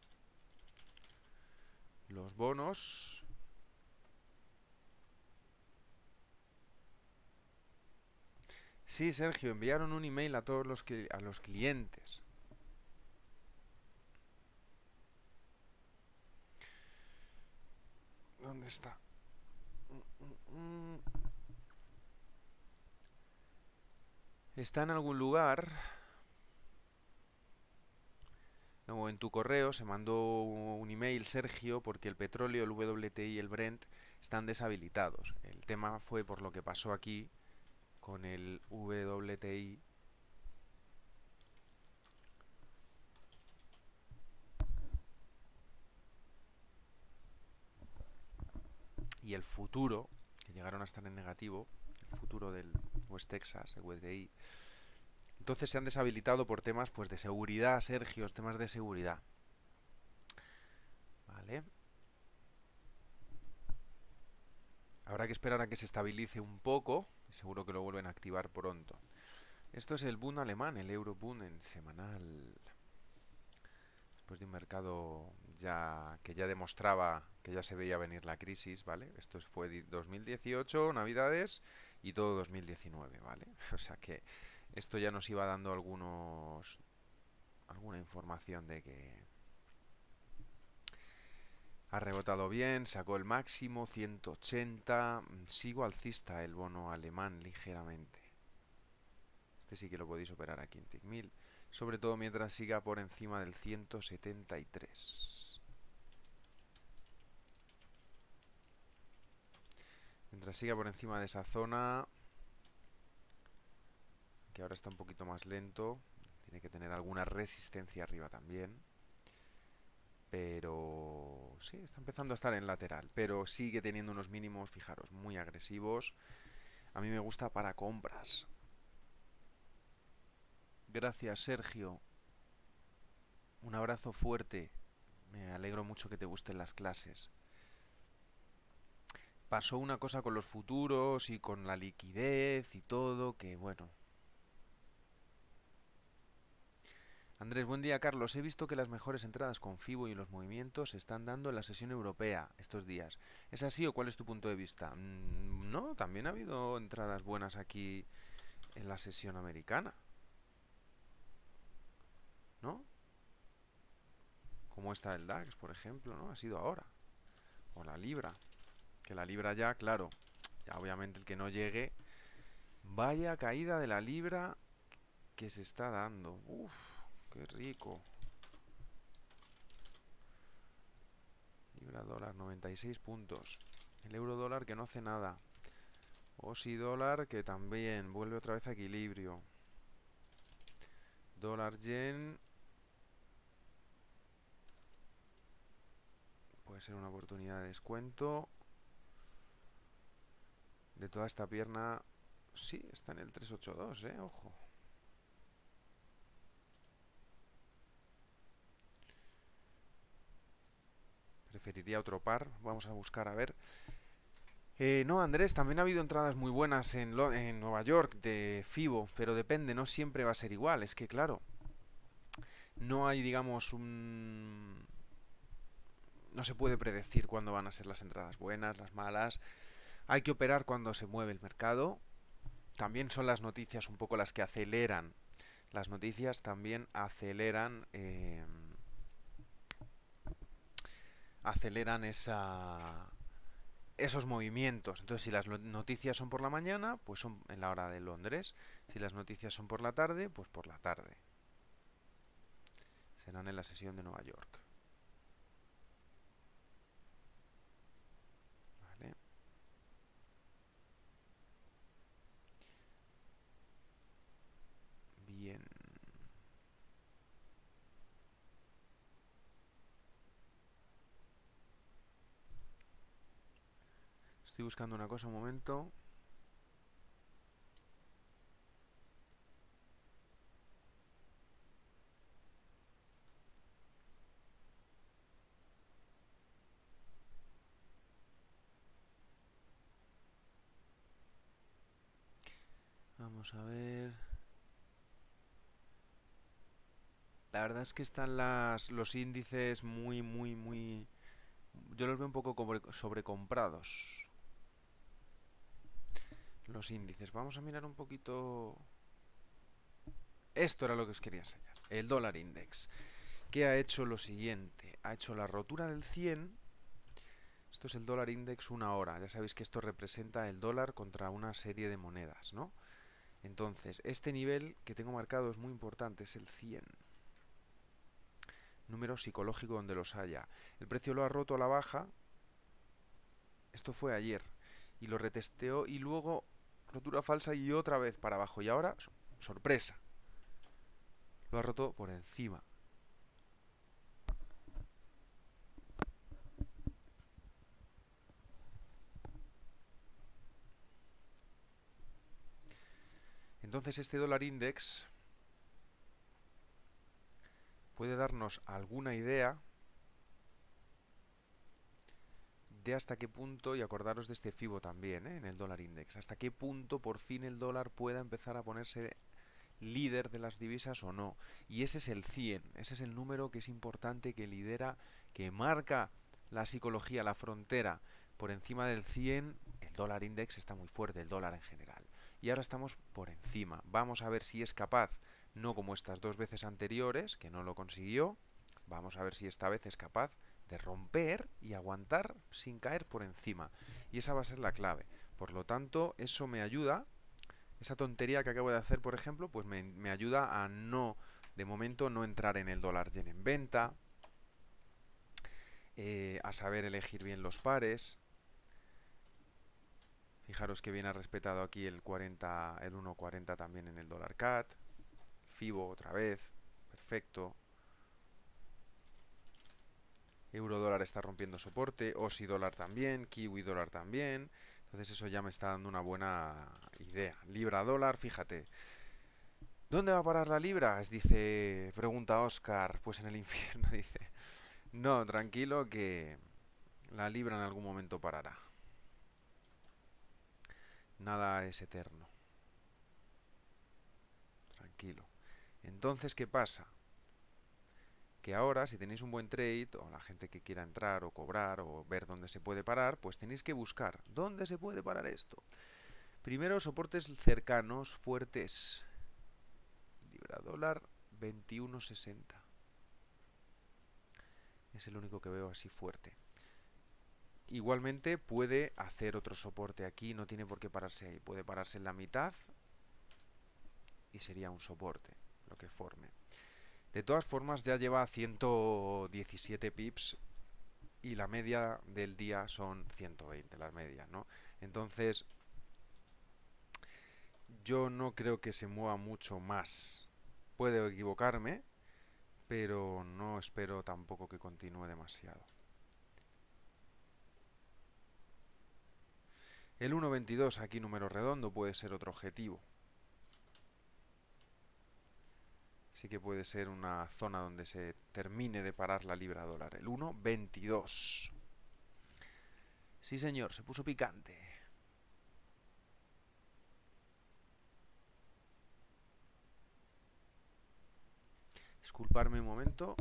Los bonos. Sí, Sergio, enviaron un email a todos los, a los clientes. ¿Dónde está? Mm, mm, mm. Está en algún lugar. O en tu correo se mandó un email, Sergio, porque el petróleo, el W T I y el Brent están deshabilitados. El tema fue por lo que pasó aquí con el W T I. Y el futuro, que llegaron a estar en negativo, el futuro del West Texas, el W T I. Entonces se han deshabilitado por temas pues de seguridad, Sergio, temas de seguridad. Vale. Habrá que esperar a que se estabilice un poco y seguro que lo vuelven a activar pronto. Esto es el Bund alemán, el Euro-Bund en semanal. Después de un mercado ya que ya demostraba que ya se veía venir la crisis, ¿vale? Esto fue dos mil dieciocho, Navidades y todo dos mil diecinueve, ¿vale? O sea que esto ya nos iba dando algunos alguna información de que ha rebotado bien, sacó el máximo, ciento ochenta. Sigo alcista el bono alemán ligeramente. Este sí que lo podéis operar aquí en Tickmill. Sobre todo mientras siga por encima del ciento setenta y tres. Mientras siga por encima de esa zona, que ahora está un poquito más lento, tiene que tener alguna resistencia arriba también. Pero sí, está empezando a estar en lateral, pero sigue teniendo unos mínimos, fijaros, muy agresivos. A mí me gusta para compras. Gracias, Sergio. Un abrazo fuerte. Me alegro mucho que te gusten las clases. Pasó una cosa con los futuros y con la liquidez y todo, que bueno. Andrés, buen día, Carlos. He visto que las mejores entradas con FIBO y los movimientos se están dando en la sesión europea estos días. ¿Es así o cuál es tu punto de vista? Mm, no, también ha habido entradas buenas aquí en la sesión americana, ¿no? Como está el DAX, por ejemplo, ¿no? Ha sido ahora. O la Libra. Que la Libra ya, claro, ya obviamente el que no llegue. Vaya caída de la Libra que se está dando. Uf, qué rico. Libra dólar, noventa y seis puntos. El euro dólar que no hace nada. Osi dólar que también vuelve otra vez a equilibrio. Dólar yen. Puede ser una oportunidad de descuento. De toda esta pierna. Sí, está en el trescientos ochenta y dos, eh, ojo. Preferiría otro par. Vamos a buscar a ver. Eh, no, Andrés, también ha habido entradas muy buenas en, Lo- en Nueva York de FIBO, pero depende, no siempre va a ser igual. Es que, claro, no hay, digamos, un... No se puede predecir cuándo van a ser las entradas buenas, las malas. Hay que operar cuando se mueve el mercado. También son las noticias un poco las que aceleran. Las noticias también aceleran... eh, aceleran esa esos movimientos. Entonces, si las noticias son por la mañana, pues son en la hora de Londres. Si las noticias son por la tarde, pues por la tarde. Serán en la sesión de Nueva York. ¿Vale? Bien. Estoy buscando una cosa un momento. Vamos a ver. La verdad es que están las, los índices muy, muy, muy... Yo los veo un poco sobrecomprados. Los índices. Vamos a mirar un poquito... Esto era lo que os quería enseñar. El dólar index. Que ha hecho lo siguiente. Ha hecho la rotura del cien. Esto es el dólar index una hora. Ya sabéis que esto representa el dólar contra una serie de monedas, ¿no? Entonces, este nivel que tengo marcado es muy importante. Es el cien. Número psicológico donde los haya. El precio lo ha roto a la baja. Esto fue ayer. Y lo retesteó y luego rotura falsa y otra vez para abajo. Y ahora, sorpresa. Lo ha roto por encima. Entonces este dólar index puede darnos alguna idea de hasta qué punto, y acordaros de este FIBO también, ¿eh? En el dólar index, hasta qué punto por fin el dólar pueda empezar a ponerse líder de las divisas o no. Y ese es el cien, ese es el número que es importante, que lidera, que marca la psicología, la frontera. Por encima del cien, el dólar index está muy fuerte, el dólar en general. Y ahora estamos por encima. Vamos a ver si es capaz, no como estas dos veces anteriores, que no lo consiguió, vamos a ver si esta vez es capaz de romper y aguantar sin caer por encima. Y esa va a ser la clave. Por lo tanto, eso me ayuda, esa tontería que acabo de hacer, por ejemplo, pues me, me ayuda a no, de momento, no entrar en el dólar yen en venta, eh, a saber elegir bien los pares. Fijaros que bien ha respetado aquí el cuarenta, el uno cuarenta también en el dólar C A T. FIBO otra vez, perfecto. Euro dólar está rompiendo soporte, Aussie dólar también, Kiwi dólar también. Entonces eso ya me está dando una buena idea. Libra dólar, fíjate. ¿Dónde va a parar la libra? Es, dice, pregunta Oscar. Pues en el infierno, dice. No, tranquilo que la libra en algún momento parará. Nada es eterno. Tranquilo. Entonces, ¿qué pasa? Que ahora, si tenéis un buen trade, o la gente que quiera entrar, o cobrar, o ver dónde se puede parar, pues tenéis que buscar dónde se puede parar esto. Primero, soportes cercanos, fuertes. Libra dólar, veintiuno sesenta. Es el único que veo así fuerte. Igualmente puede hacer otro soporte aquí, no tiene por qué pararse ahí. Puede pararse en la mitad y sería un soporte, lo que forme. De todas formas, ya lleva ciento diecisiete pips y la media del día son ciento veinte, las medias, ¿no? Entonces, yo no creo que se mueva mucho más. Puedo equivocarme, pero no espero tampoco que continúe demasiado. El uno veintidós, aquí número redondo, puede ser otro objetivo. Sí que puede ser una zona donde se termine de parar la libra dólar. El uno veintidós. Sí, señor, se puso picante. Disculparme un momento.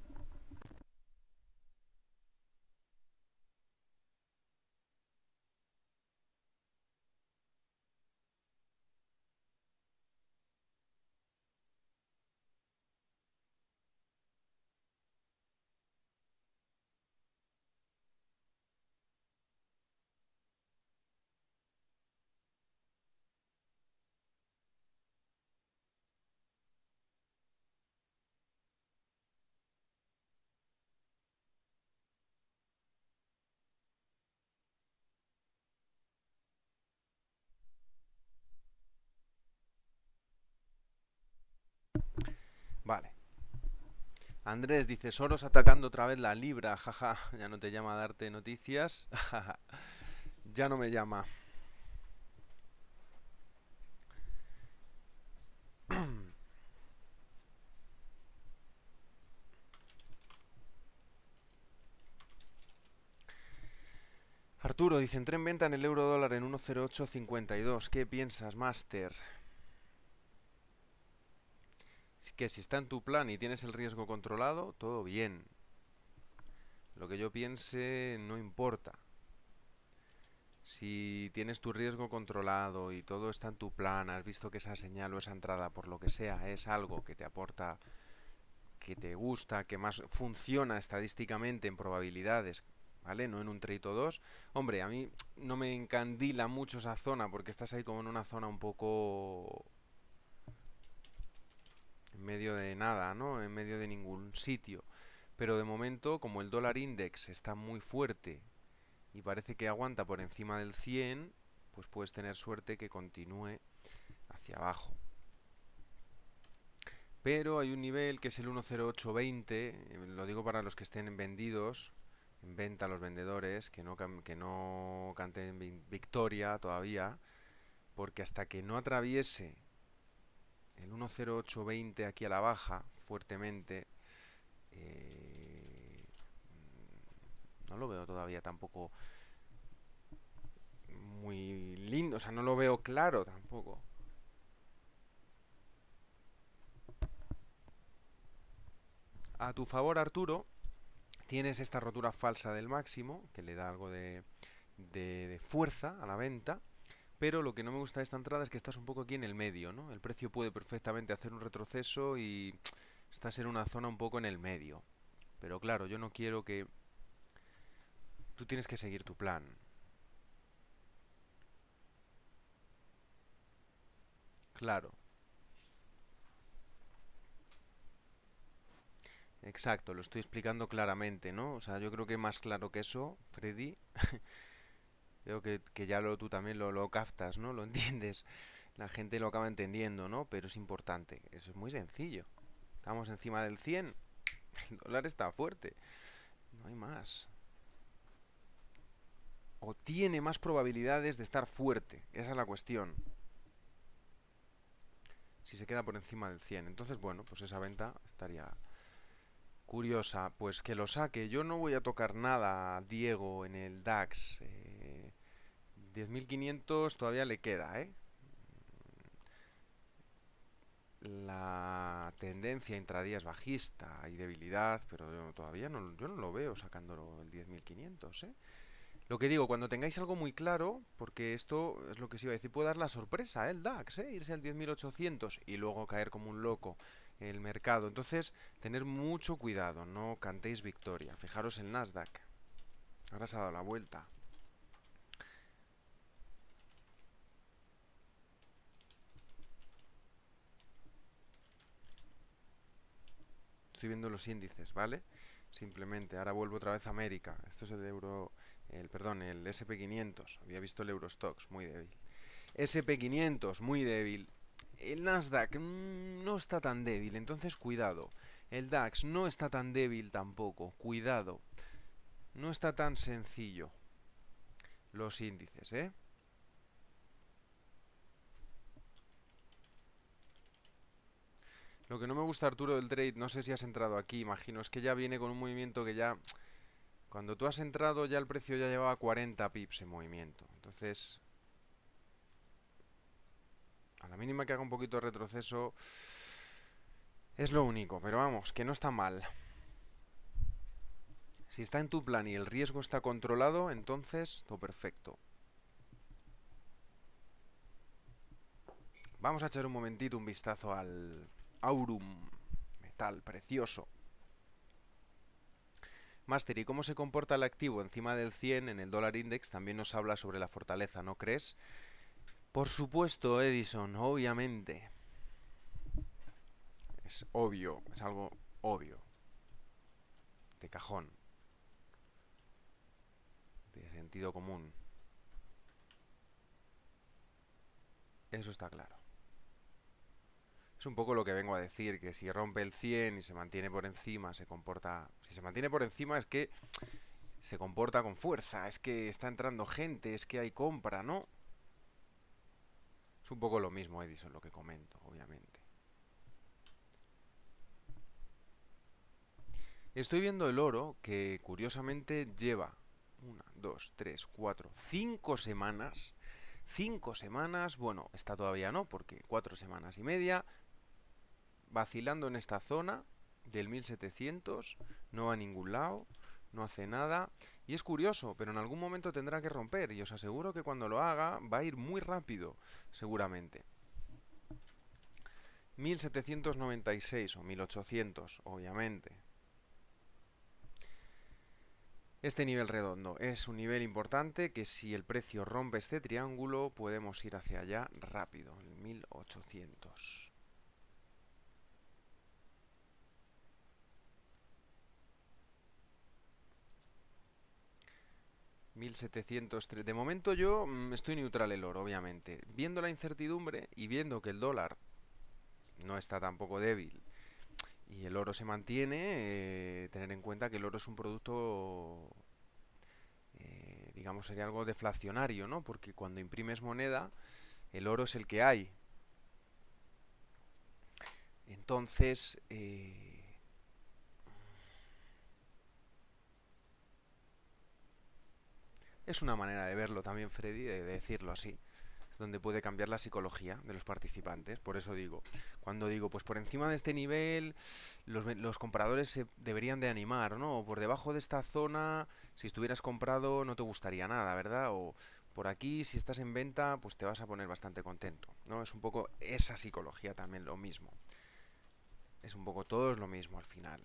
Vale. Andrés dice, Soros atacando otra vez la libra, jaja, ya no te llama a darte noticias, jaja, ya no me llama. Arturo dice, entré en venta en el euro dólar en uno cero ocho cincuenta y dos, ¿qué piensas, Master? Que si está en tu plan y tienes el riesgo controlado, todo bien. Lo que yo piense no importa. Si tienes tu riesgo controlado y todo está en tu plan, has visto que esa señal o esa entrada, por lo que sea, es algo que te aporta, que te gusta, que más funciona estadísticamente en probabilidades, ¿vale? No en un trade o dos. Hombre, a mí no me encandila mucho esa zona porque estás ahí como en una zona un poco en medio de nada, ¿no? En medio de ningún sitio. Pero de momento, como el dólar index está muy fuerte y parece que aguanta por encima del cien, pues puedes tener suerte que continúe hacia abajo. Pero hay un nivel que es el uno cero ocho veinte, lo digo para los que estén vendidos, en venta los vendedores, que no, que no canten victoria todavía, porque hasta que no atraviese el uno cero ocho veinte aquí a la baja, fuertemente, eh, no lo veo todavía tampoco muy lindo, o sea, no lo veo claro tampoco. A tu favor, Arturo, tienes esta rotura falsa del máximo, que le da algo de, de, de fuerza a la venta, pero lo que no me gusta de esta entrada es que estás un poco aquí en el medio, ¿no? El precio puede perfectamente hacer un retroceso y estás en una zona un poco en el medio. Pero claro, yo no quiero que... Tú tienes que seguir tu plan. Claro, exacto, lo estoy explicando claramente, ¿no? O sea, yo creo que más claro que eso, Freddy, creo que, que ya lo, tú también lo, lo captas, ¿no? Lo entiendes. La gente lo acaba entendiendo, ¿no? Pero es importante. Eso es muy sencillo. Estamos encima del cien. El dólar está fuerte. No hay más. O tiene más probabilidades de estar fuerte. Esa es la cuestión. Si se queda por encima del cien. Entonces, bueno, pues esa venta estaría curiosa. Pues que lo saque. Yo no voy a tocar nada, Diego, en el DAX. Eh, diez mil quinientos todavía le queda, ¿eh? La tendencia intradía es bajista, hay debilidad, pero yo todavía no, yo no lo veo sacándolo el diez mil quinientos, ¿eh? Lo que digo, cuando tengáis algo muy claro, porque esto es lo que os iba a decir, puede dar la sorpresa, ¿eh? El DAX, ¿eh? Irse al diez mil ochocientos y luego caer como un loco el mercado. Entonces, tener mucho cuidado, no cantéis victoria. Fijaros el Nasdaq, ahora se ha dado la vuelta. Estoy viendo los índices, ¿vale? Simplemente, ahora vuelvo otra vez a América. Esto es el euro, el, perdón, el S and P quinientos. Había visto el Eurostoxx, muy débil. S and P quinientos, muy débil. El Nasdaq mmm, no está tan débil, entonces cuidado. El DAX no está tan débil tampoco, cuidado. No está tan sencillo. Los índices, ¿eh? Lo que no me gusta, Arturo, del trade, no sé si has entrado aquí, imagino, es que ya viene con un movimiento que ya... Cuando tú has entrado ya el precio ya llevaba cuarenta pips en movimiento. Entonces, a la mínima que haga un poquito de retroceso, es lo único. Pero vamos, que no está mal. Si está en tu plan y el riesgo está controlado, entonces todo perfecto. Vamos a echar un momentito un vistazo al Aurum, metal precioso. Master, ¿y cómo se comporta el activo encima del cien en el dólar index? También nos habla sobre la fortaleza, ¿no crees? Por supuesto, Edison, obviamente. Es obvio, es algo obvio. De cajón. De sentido común. Eso está claro. Es un poco lo que vengo a decir, que si rompe el cien y se mantiene por encima, se comporta... Si se mantiene por encima es que se comporta con fuerza, es que está entrando gente, es que hay compra, ¿no? Es un poco lo mismo, Edison, lo que comento, obviamente. Estoy viendo el oro, que curiosamente lleva una, dos, tres, cuatro, cinco semanas. Cinco semanas, bueno, está todavía no, porque cuatro semanas y media, vacilando en esta zona del mil setecientos, no va a ningún lado, no hace nada. Y es curioso, pero en algún momento tendrá que romper, y os aseguro que cuando lo haga va a ir muy rápido, seguramente. mil setecientos noventa y seis o mil ochocientos, obviamente. Este nivel redondo es un nivel importante que si el precio rompe este triángulo podemos ir hacia allá rápido, el mil ochocientos. mil setecientos tres. De momento yo mmm, estoy neutral el oro, obviamente. Viendo la incertidumbre y viendo que el dólar no está tampoco débil y el oro se mantiene, eh, tener en cuenta que el oro es un producto, eh, digamos, sería algo deflacionario, ¿no? Porque cuando imprimes moneda, el oro es el que hay. Entonces, eh, Es una manera de verlo también, Freddy, de decirlo así, donde puede cambiar la psicología de los participantes. Por eso digo, cuando digo, pues por encima de este nivel, los, los compradores se deberían de animar, ¿no? O por debajo de esta zona, si estuvieras comprado, no te gustaría nada, ¿verdad? O por aquí, si estás en venta, pues te vas a poner bastante contento, ¿no? Es un poco esa psicología también lo mismo. Es un poco todo es lo mismo al final.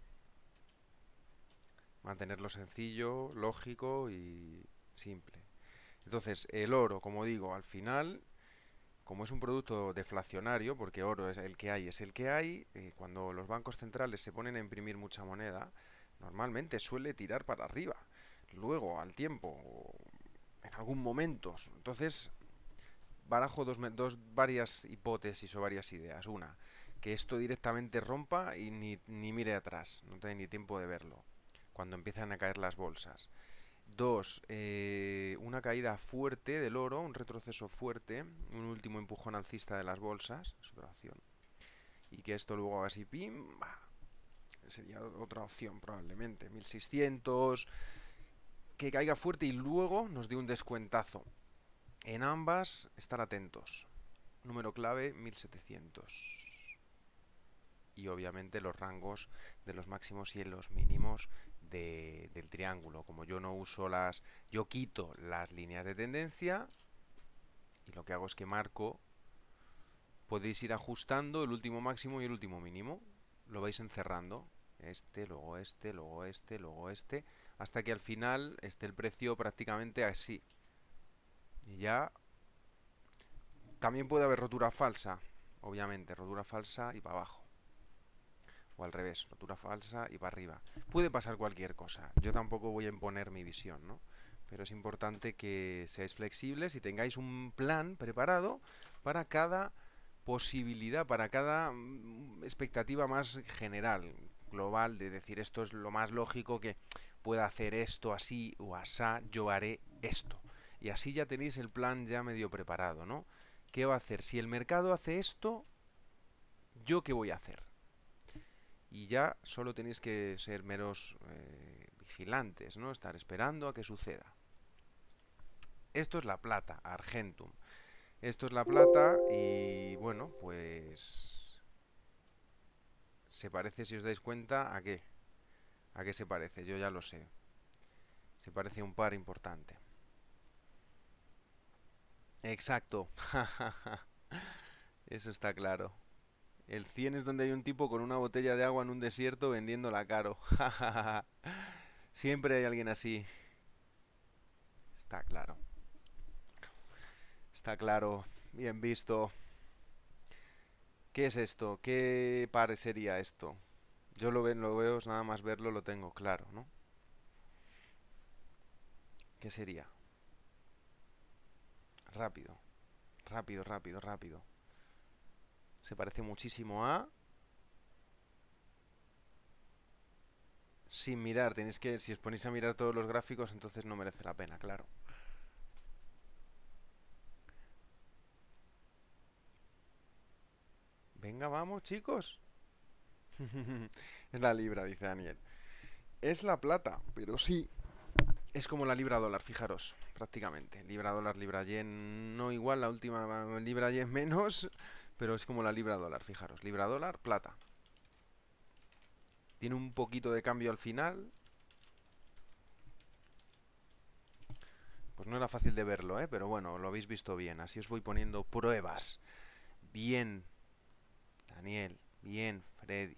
Mantenerlo sencillo, lógico y simple. Entonces, el oro, como digo, al final, como es un producto deflacionario, porque oro es el que hay, es el que hay, eh, cuando los bancos centrales se ponen a imprimir mucha moneda, normalmente suele tirar para arriba. Luego, al tiempo, en algún momento. Entonces, barajo dos, dos varias hipótesis o varias ideas. Una, que esto directamente rompa y ni, ni mire atrás, no tiene ni tiempo de verlo, cuando empiezan a caer las bolsas. Dos, eh, una caída fuerte del oro, un retroceso fuerte, un último empujón alcista de las bolsas, es otra opción. Y que esto luego haga así, pim, bah, sería otra opción probablemente. mil seiscientos, que caiga fuerte y luego nos dé un descuentazo. En ambas, estar atentos. Número clave, mil setecientos. Y obviamente los rangos de los máximos y los mínimos de, del triángulo. Como yo no uso las... Yo quito las líneas de tendencia y lo que hago es que marco... Podéis ir ajustando el último máximo y el último mínimo. Lo vais encerrando. Este, luego este, luego este, luego este. Hasta que al final esté el precio prácticamente así. Y ya... También puede haber rotura falsa. Obviamente, rotura falsa y para abajo. O al revés, rotura falsa y para arriba. Puede pasar cualquier cosa. Yo tampoco voy a imponer mi visión, ¿no? Pero es importante que seáis flexibles y tengáis un plan preparado para cada posibilidad, para cada mm, expectativa más general, global, de decir esto es lo más lógico que pueda hacer esto así o asá, yo haré esto. Y así ya tenéis el plan ya medio preparado, ¿no? ¿Qué va a hacer? Si el mercado hace esto, ¿yo qué voy a hacer? Y ya solo tenéis que ser meros eh, vigilantes, ¿no? Estar esperando a que suceda. Esto es la plata, Argentum. Esto es la plata y bueno, pues se parece, si os dais cuenta, ¿a qué? ¿A qué se parece? Yo ya lo sé. Se parece a un par importante. Exacto. Eso está claro. El cien es donde hay un tipo con una botella de agua en un desierto vendiéndola caro. Siempre hay alguien así. Está claro. Está claro. Bien visto. ¿Qué es esto? ¿Qué par sería esto? Yo lo, ve, lo veo, nada más verlo lo tengo claro, ¿no? ¿Qué sería? Rápido. Rápido, rápido, rápido. Se parece muchísimo a... Sin mirar, tenéis que... Si os ponéis a mirar todos los gráficos, entonces no merece la pena, claro. Venga, vamos, chicos. Es la libra, dice Daniel. Es la plata, pero sí. Es como la libra dólar, fijaros, prácticamente. Libra dólar, libra yen, no igual, la última libra yen menos, pero es como la libra dólar, fijaros. Libra dólar, plata. Tiene un poquito de cambio al final. Pues no era fácil de verlo, ¿eh? Pero bueno, lo habéis visto bien. Así os voy poniendo pruebas. Bien, Daniel. Bien, Freddy.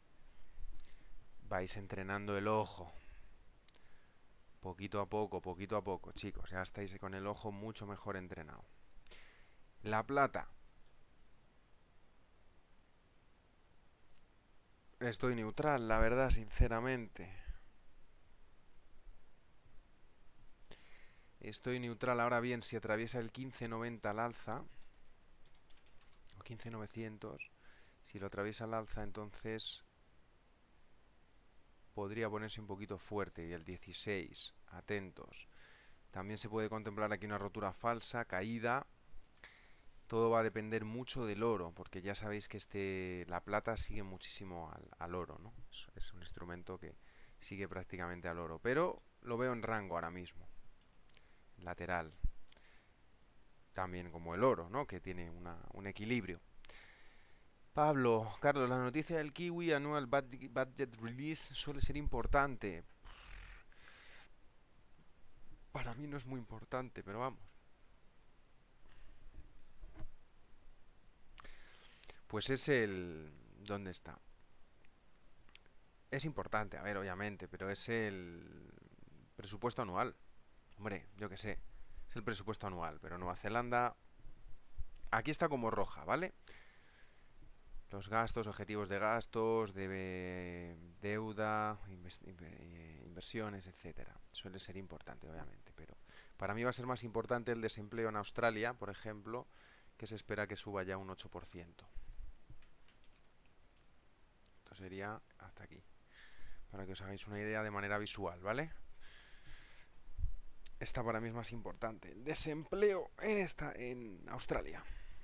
Vais entrenando el ojo. Poquito a poco, poquito a poco, chicos. Ya estáis con el ojo mucho mejor entrenado. La plata. Estoy neutral, la verdad, sinceramente. Estoy neutral. Ahora bien, si atraviesa el quince noventa al alza, o quince novecientos, si lo atraviesa al alza, entonces podría ponerse un poquito fuerte. Y el dieciséis, atentos. También se puede contemplar aquí una rotura falsa, caída. Todo va a depender mucho del oro, porque ya sabéis que este la plata sigue muchísimo al, al oro, ¿no? Es, es un instrumento que sigue prácticamente al oro, pero lo veo en rango ahora mismo. lateral. También como el oro, ¿no? Que tiene una, un equilibrio. Pablo, Carlos, la noticia del Kiwi Annual Budget, budget Release suele ser importante. Para mí no es muy importante, pero vamos. Pues es el... ¿Dónde está? Es importante, a ver, obviamente, pero es el presupuesto anual. Hombre, yo qué sé. Es el presupuesto anual, pero Nueva Zelanda... Aquí está como roja, ¿vale? Los gastos, objetivos de gastos, de deuda, invers inversiones, etcétera. Suele ser importante, obviamente, pero para mí va a ser más importante el desempleo en Australia, por ejemplo, que se espera que suba ya un ocho por ciento. Esto sería hasta aquí, para que os hagáis una idea de manera visual, ¿vale? Esta para mí es más importante, el desempleo en, esta, en Australia.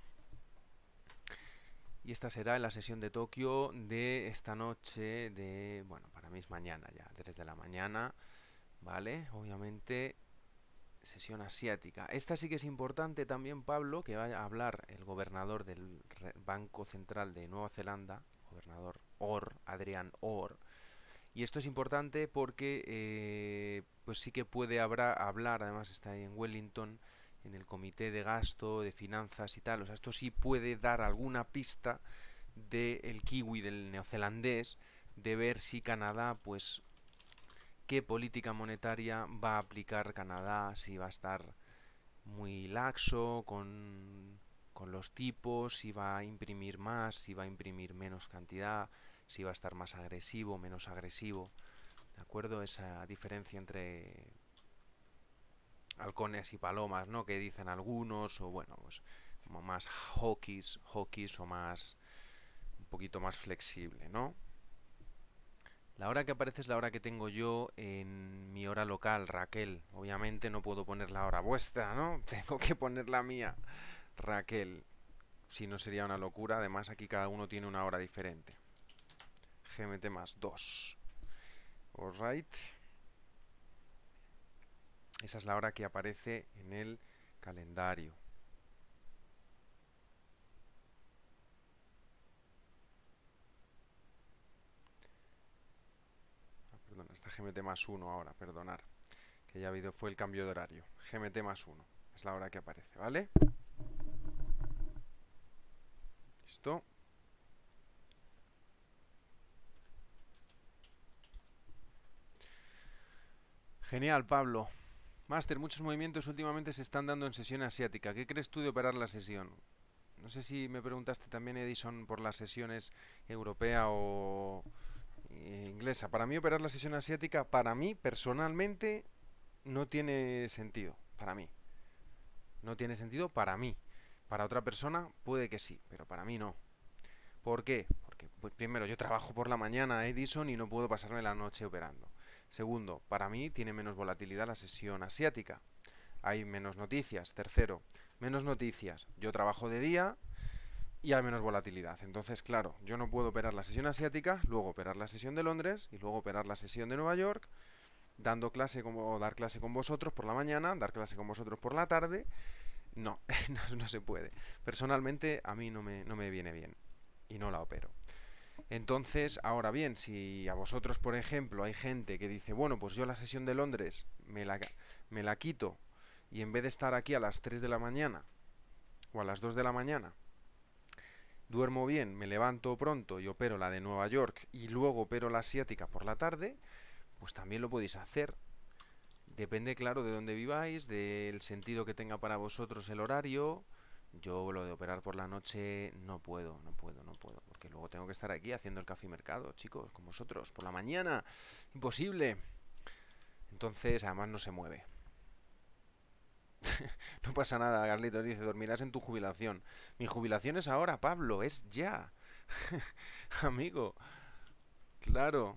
Y esta será en la sesión de Tokio de esta noche, de, bueno, para mí es mañana ya, tres de la mañana, ¿vale? Obviamente, sesión asiática. Esta sí que es importante también, Pablo, que va a hablar el gobernador del Banco Central de Nueva Zelanda, gobernador Orr, Adrian Orr. Y esto es importante porque, eh, pues sí que puede habrá, hablar, además está ahí en Wellington, en el comité de gasto, de finanzas y tal. O sea, esto sí puede dar alguna pista del kiwi, del neozelandés, de ver si Canadá, pues, qué política monetaria va a aplicar Canadá, si va a estar muy laxo con, con los tipos, si va a imprimir más, si va a imprimir menos cantidad, si va a estar más agresivo, menos agresivo. ¿De acuerdo? Esa diferencia entre halcones y palomas, ¿no? Que dicen algunos, o bueno, pues como más hawkish, hawkish o más, un poquito más flexible, ¿no? La hora que aparece es la hora que tengo yo en mi hora local, Raquel. Obviamente no puedo poner la hora vuestra, ¿no? Tengo que poner la mía, Raquel. Si no sería una locura. Además aquí cada uno tiene una hora diferente. G M T más dos. Alright. Esa es la hora que aparece en el calendario. Ah, perdón, está G M T más uno ahora, perdonar. Que ya ha habido, fue el cambio de horario. G M T más uno. Es la hora que aparece, ¿vale? ¿Listo? Genial, Pablo. Máster, muchos movimientos últimamente se están dando en sesión asiática. ¿Qué crees tú de operar la sesión? No sé si me preguntaste también, Edison, por las sesiones europea o eh, inglesa. Para mí operar la sesión asiática, para mí, personalmente, no tiene sentido. Para mí. No tiene sentido para mí. Para otra persona puede que sí, pero para mí no. ¿Por qué? Porque, pues, primero, yo trabajo por la mañana, Edison, y no puedo pasarme la noche operando. Segundo, para mí tiene menos volatilidad la sesión asiática. Hay menos noticias. Tercero, menos noticias. Yo trabajo de día y hay menos volatilidad. Entonces, claro, yo no puedo operar la sesión asiática, luego operar la sesión de Londres y luego operar la sesión de Nueva York, dando clase como dar clase con vosotros por la mañana, dar clase con vosotros por la tarde. No, no, no se puede. Personalmente a mí no me, no me viene bien y no la opero. Entonces, ahora bien, si a vosotros, por ejemplo, hay gente que dice, bueno, pues yo la sesión de Londres me la, me la quito y en vez de estar aquí a las tres de la mañana o a las dos de la mañana, duermo bien, me levanto pronto y opero la de Nueva York y luego opero la asiática por la tarde, pues también lo podéis hacer. Depende, claro, de dónde viváis, del sentido que tenga para vosotros el horario. Yo lo de operar por la noche no puedo, no puedo, no puedo, porque luego tengo que estar aquí haciendo el café mercado, chicos, con vosotros, por la mañana. Imposible. Entonces, además no se mueve. No pasa nada, Carlitos dice, dormirás en tu jubilación. Mi jubilación es ahora, Pablo, es ya. Amigo, claro.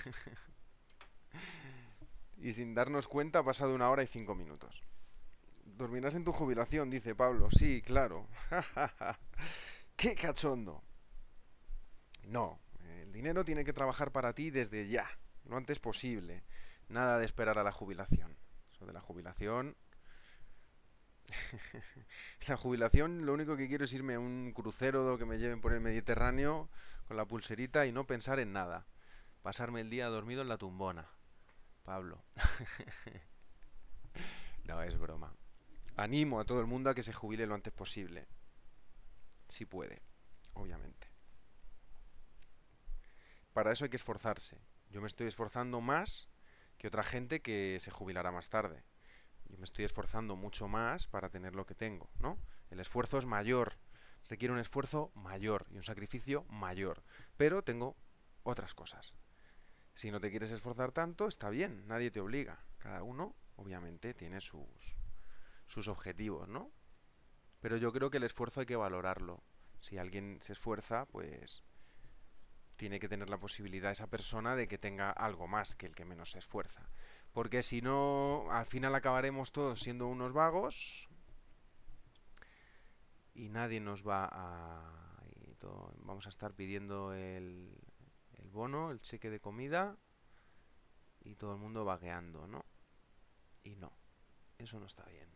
Y sin darnos cuenta ha pasado una hora y cinco minutos. Dormirás en tu jubilación, dice Pablo. Sí, claro. ¡Qué cachondo! No, el dinero tiene que trabajar para ti desde ya, lo antes posible. Nada de esperar a la jubilación. Eso de la jubilación La jubilación, lo único que quiero es irme a un crucero que me lleven por el Mediterráneo con la pulserita y no pensar en nada. Pasarme el día dormido en la tumbona. Pablo. No, es broma. Animo a todo el mundo a que se jubile lo antes posible. Si puede, obviamente. Para eso hay que esforzarse. Yo me estoy esforzando más que otra gente que se jubilará más tarde. Yo me estoy esforzando mucho más para tener lo que tengo, ¿no? El esfuerzo es mayor, requiere un esfuerzo mayor y un sacrificio mayor. Pero tengo otras cosas. Si no te quieres esforzar tanto, está bien, nadie te obliga. Cada uno, obviamente, tiene sus, sus objetivos, ¿no? Pero yo creo que el esfuerzo hay que valorarlo. Si alguien se esfuerza, pues tiene que tener la posibilidad esa persona de que tenga algo más que el que menos se esfuerza. Porque si no, al final acabaremos todos siendo unos vagos y nadie nos va a... y todo- vamos a estar pidiendo el, el bono, el cheque de comida y todo el mundo vagueando, ¿no? Y no, eso no está bien.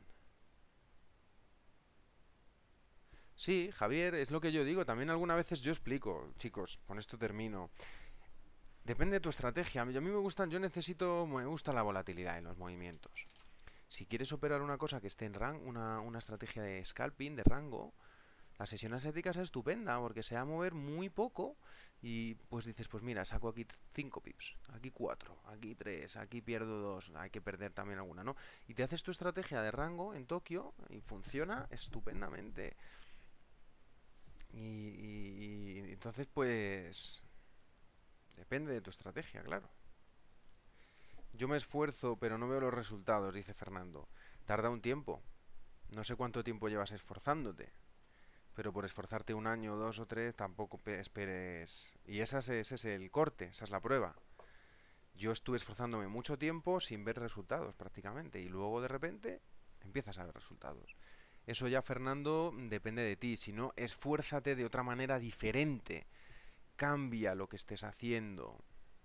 Sí, Javier, es lo que yo digo. También algunas veces yo explico, chicos, con esto termino. Depende de tu estrategia. A mí, a mí me gustan, yo necesito, me gusta la volatilidad en los movimientos. Si quieres operar una cosa que esté en rango, una, una estrategia de scalping, de rango, la sesión asiática es estupenda porque se va a mover muy poco y pues dices, pues mira, saco aquí cinco pips, aquí cuatro, aquí tres, aquí pierdo dos, hay que perder también alguna, ¿no? Y te haces tu estrategia de rango en Tokio y funciona estupendamente. Y, y- y entonces pues depende de tu estrategia, claro. Yo me esfuerzo, pero no veo los resultados, dice Fernando. Tarda un tiempo. No sé cuánto tiempo llevas esforzándote, pero por esforzarte un año, dos o tres, tampoco pe- esperes. Y esa es- ese es el corte, esa es la prueba. Yo estuve esforzándome mucho tiempo sin ver resultados prácticamente, y luego de repente empiezas a ver resultados. Eso ya, Fernando, depende de ti. Si no, esfuérzate de otra manera diferente. Cambia lo que estés haciendo.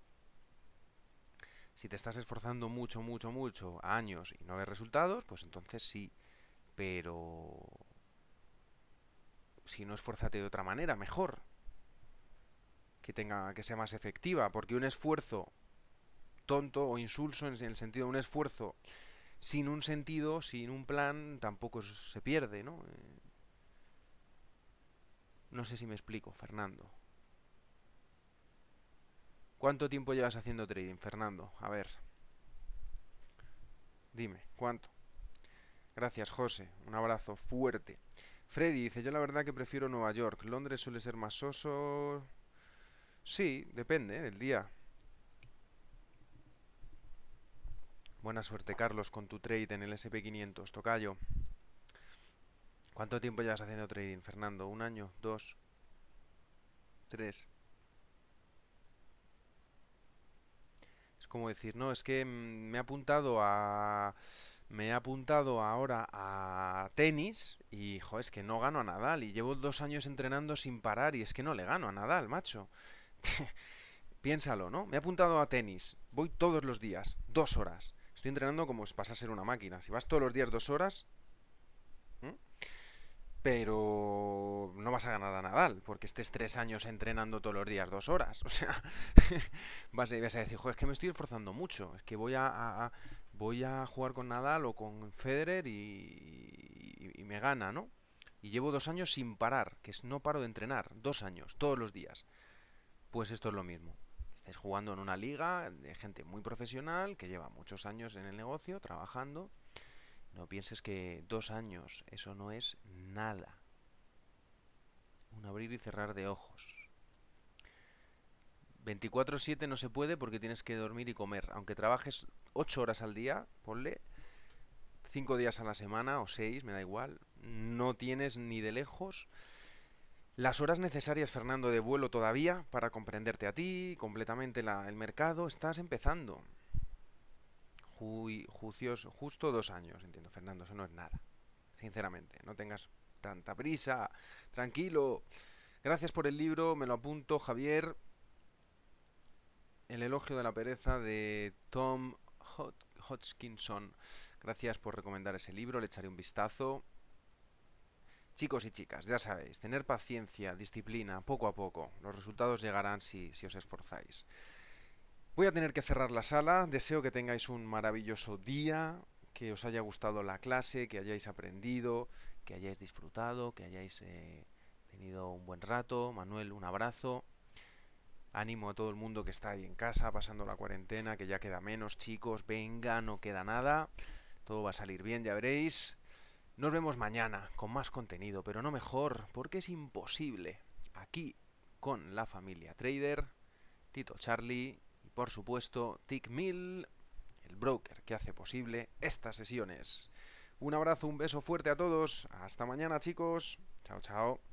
Si te estás esforzando mucho, mucho, mucho, a años y no ves resultados, pues entonces sí. Pero si no, esfuérzate de otra manera, mejor, que tenga, que sea más efectiva, porque un esfuerzo tonto o insulso en el sentido de un esfuerzo sin un sentido, sin un plan, tampoco se pierde, ¿no? Eh, no sé si me explico, Fernando. ¿Cuánto tiempo llevas haciendo trading, Fernando? A ver, dime, ¿cuánto? Gracias, José. Un abrazo fuerte. Freddy dice, yo la verdad que prefiero Nueva York. Londres suele ser más soso. Sí, depende, ¿eh? Del día. Buena suerte, Carlos, con tu trade en el S and P quinientos. Tocayo. ¿Cuánto tiempo llevas haciendo trading, Fernando? ¿Un año? ¿Dos? ¿Tres? Es como decir, no, es que mm, me he apuntado a... Me he apuntado ahora a tenis y, jo, es que no gano a Nadal y llevo dos años entrenando sin parar y es que no le gano a Nadal, macho. Piénsalo, ¿no? Me he apuntado a tenis. Voy todos los días, dos horas. Estoy entrenando como si vas a ser una máquina. Si vas todos los días dos horas, ¿m? Pero no vas a ganar a Nadal, porque estés tres años entrenando todos los días dos horas. O sea, vas a, vas a decir, joder, es que me estoy esforzando mucho. Es que voy a, a- a- voy a jugar con Nadal o con Federer y, y- y me gana, ¿no? Y llevo dos años sin parar, que es no paro de entrenar. Dos años, todos los días. Pues esto es lo mismo. Estáis jugando en una liga de gente muy profesional que lleva muchos años en el negocio, trabajando. No pienses que dos años, eso no es nada. Un abrir y cerrar de ojos. veinticuatro siete no se puede porque tienes que dormir y comer. Aunque trabajes ocho horas al día, ponle cinco días a la semana o seis, me da igual. No tienes ni de lejos las horas necesarias, Fernando, de vuelo todavía para comprenderte a ti, completamente la- el mercado. Estás empezando. Ju- juicios, justo dos años, entiendo, Fernando, eso no es nada. Sinceramente, no tengas tanta prisa. Tranquilo. Gracias por el libro, me lo apunto, Javier. El elogio de la pereza de Tom Hod- Hodgkinson. Gracias por recomendar ese libro, le echaré un vistazo. Chicos y chicas, ya sabéis, tener paciencia, disciplina, poco a poco. Los resultados llegarán si, si os esforzáis. Voy a tener que cerrar la sala. Deseo que tengáis un maravilloso día, que os haya gustado la clase, que hayáis aprendido, que hayáis disfrutado, que hayáis eh, tenido un buen rato. Manuel, un abrazo. Ánimo a todo el mundo que está ahí en casa, pasando la cuarentena, que ya queda menos, chicos. Venga, no queda nada. Todo va a salir bien, ya veréis. Nos vemos mañana con más contenido, pero no mejor, porque es imposible. Aquí, con la familia Trader, Tito Charlie y por supuesto TickMill, el broker que hace posible estas sesiones. Un abrazo, un beso fuerte a todos. Hasta mañana, chicos. Chao, chao.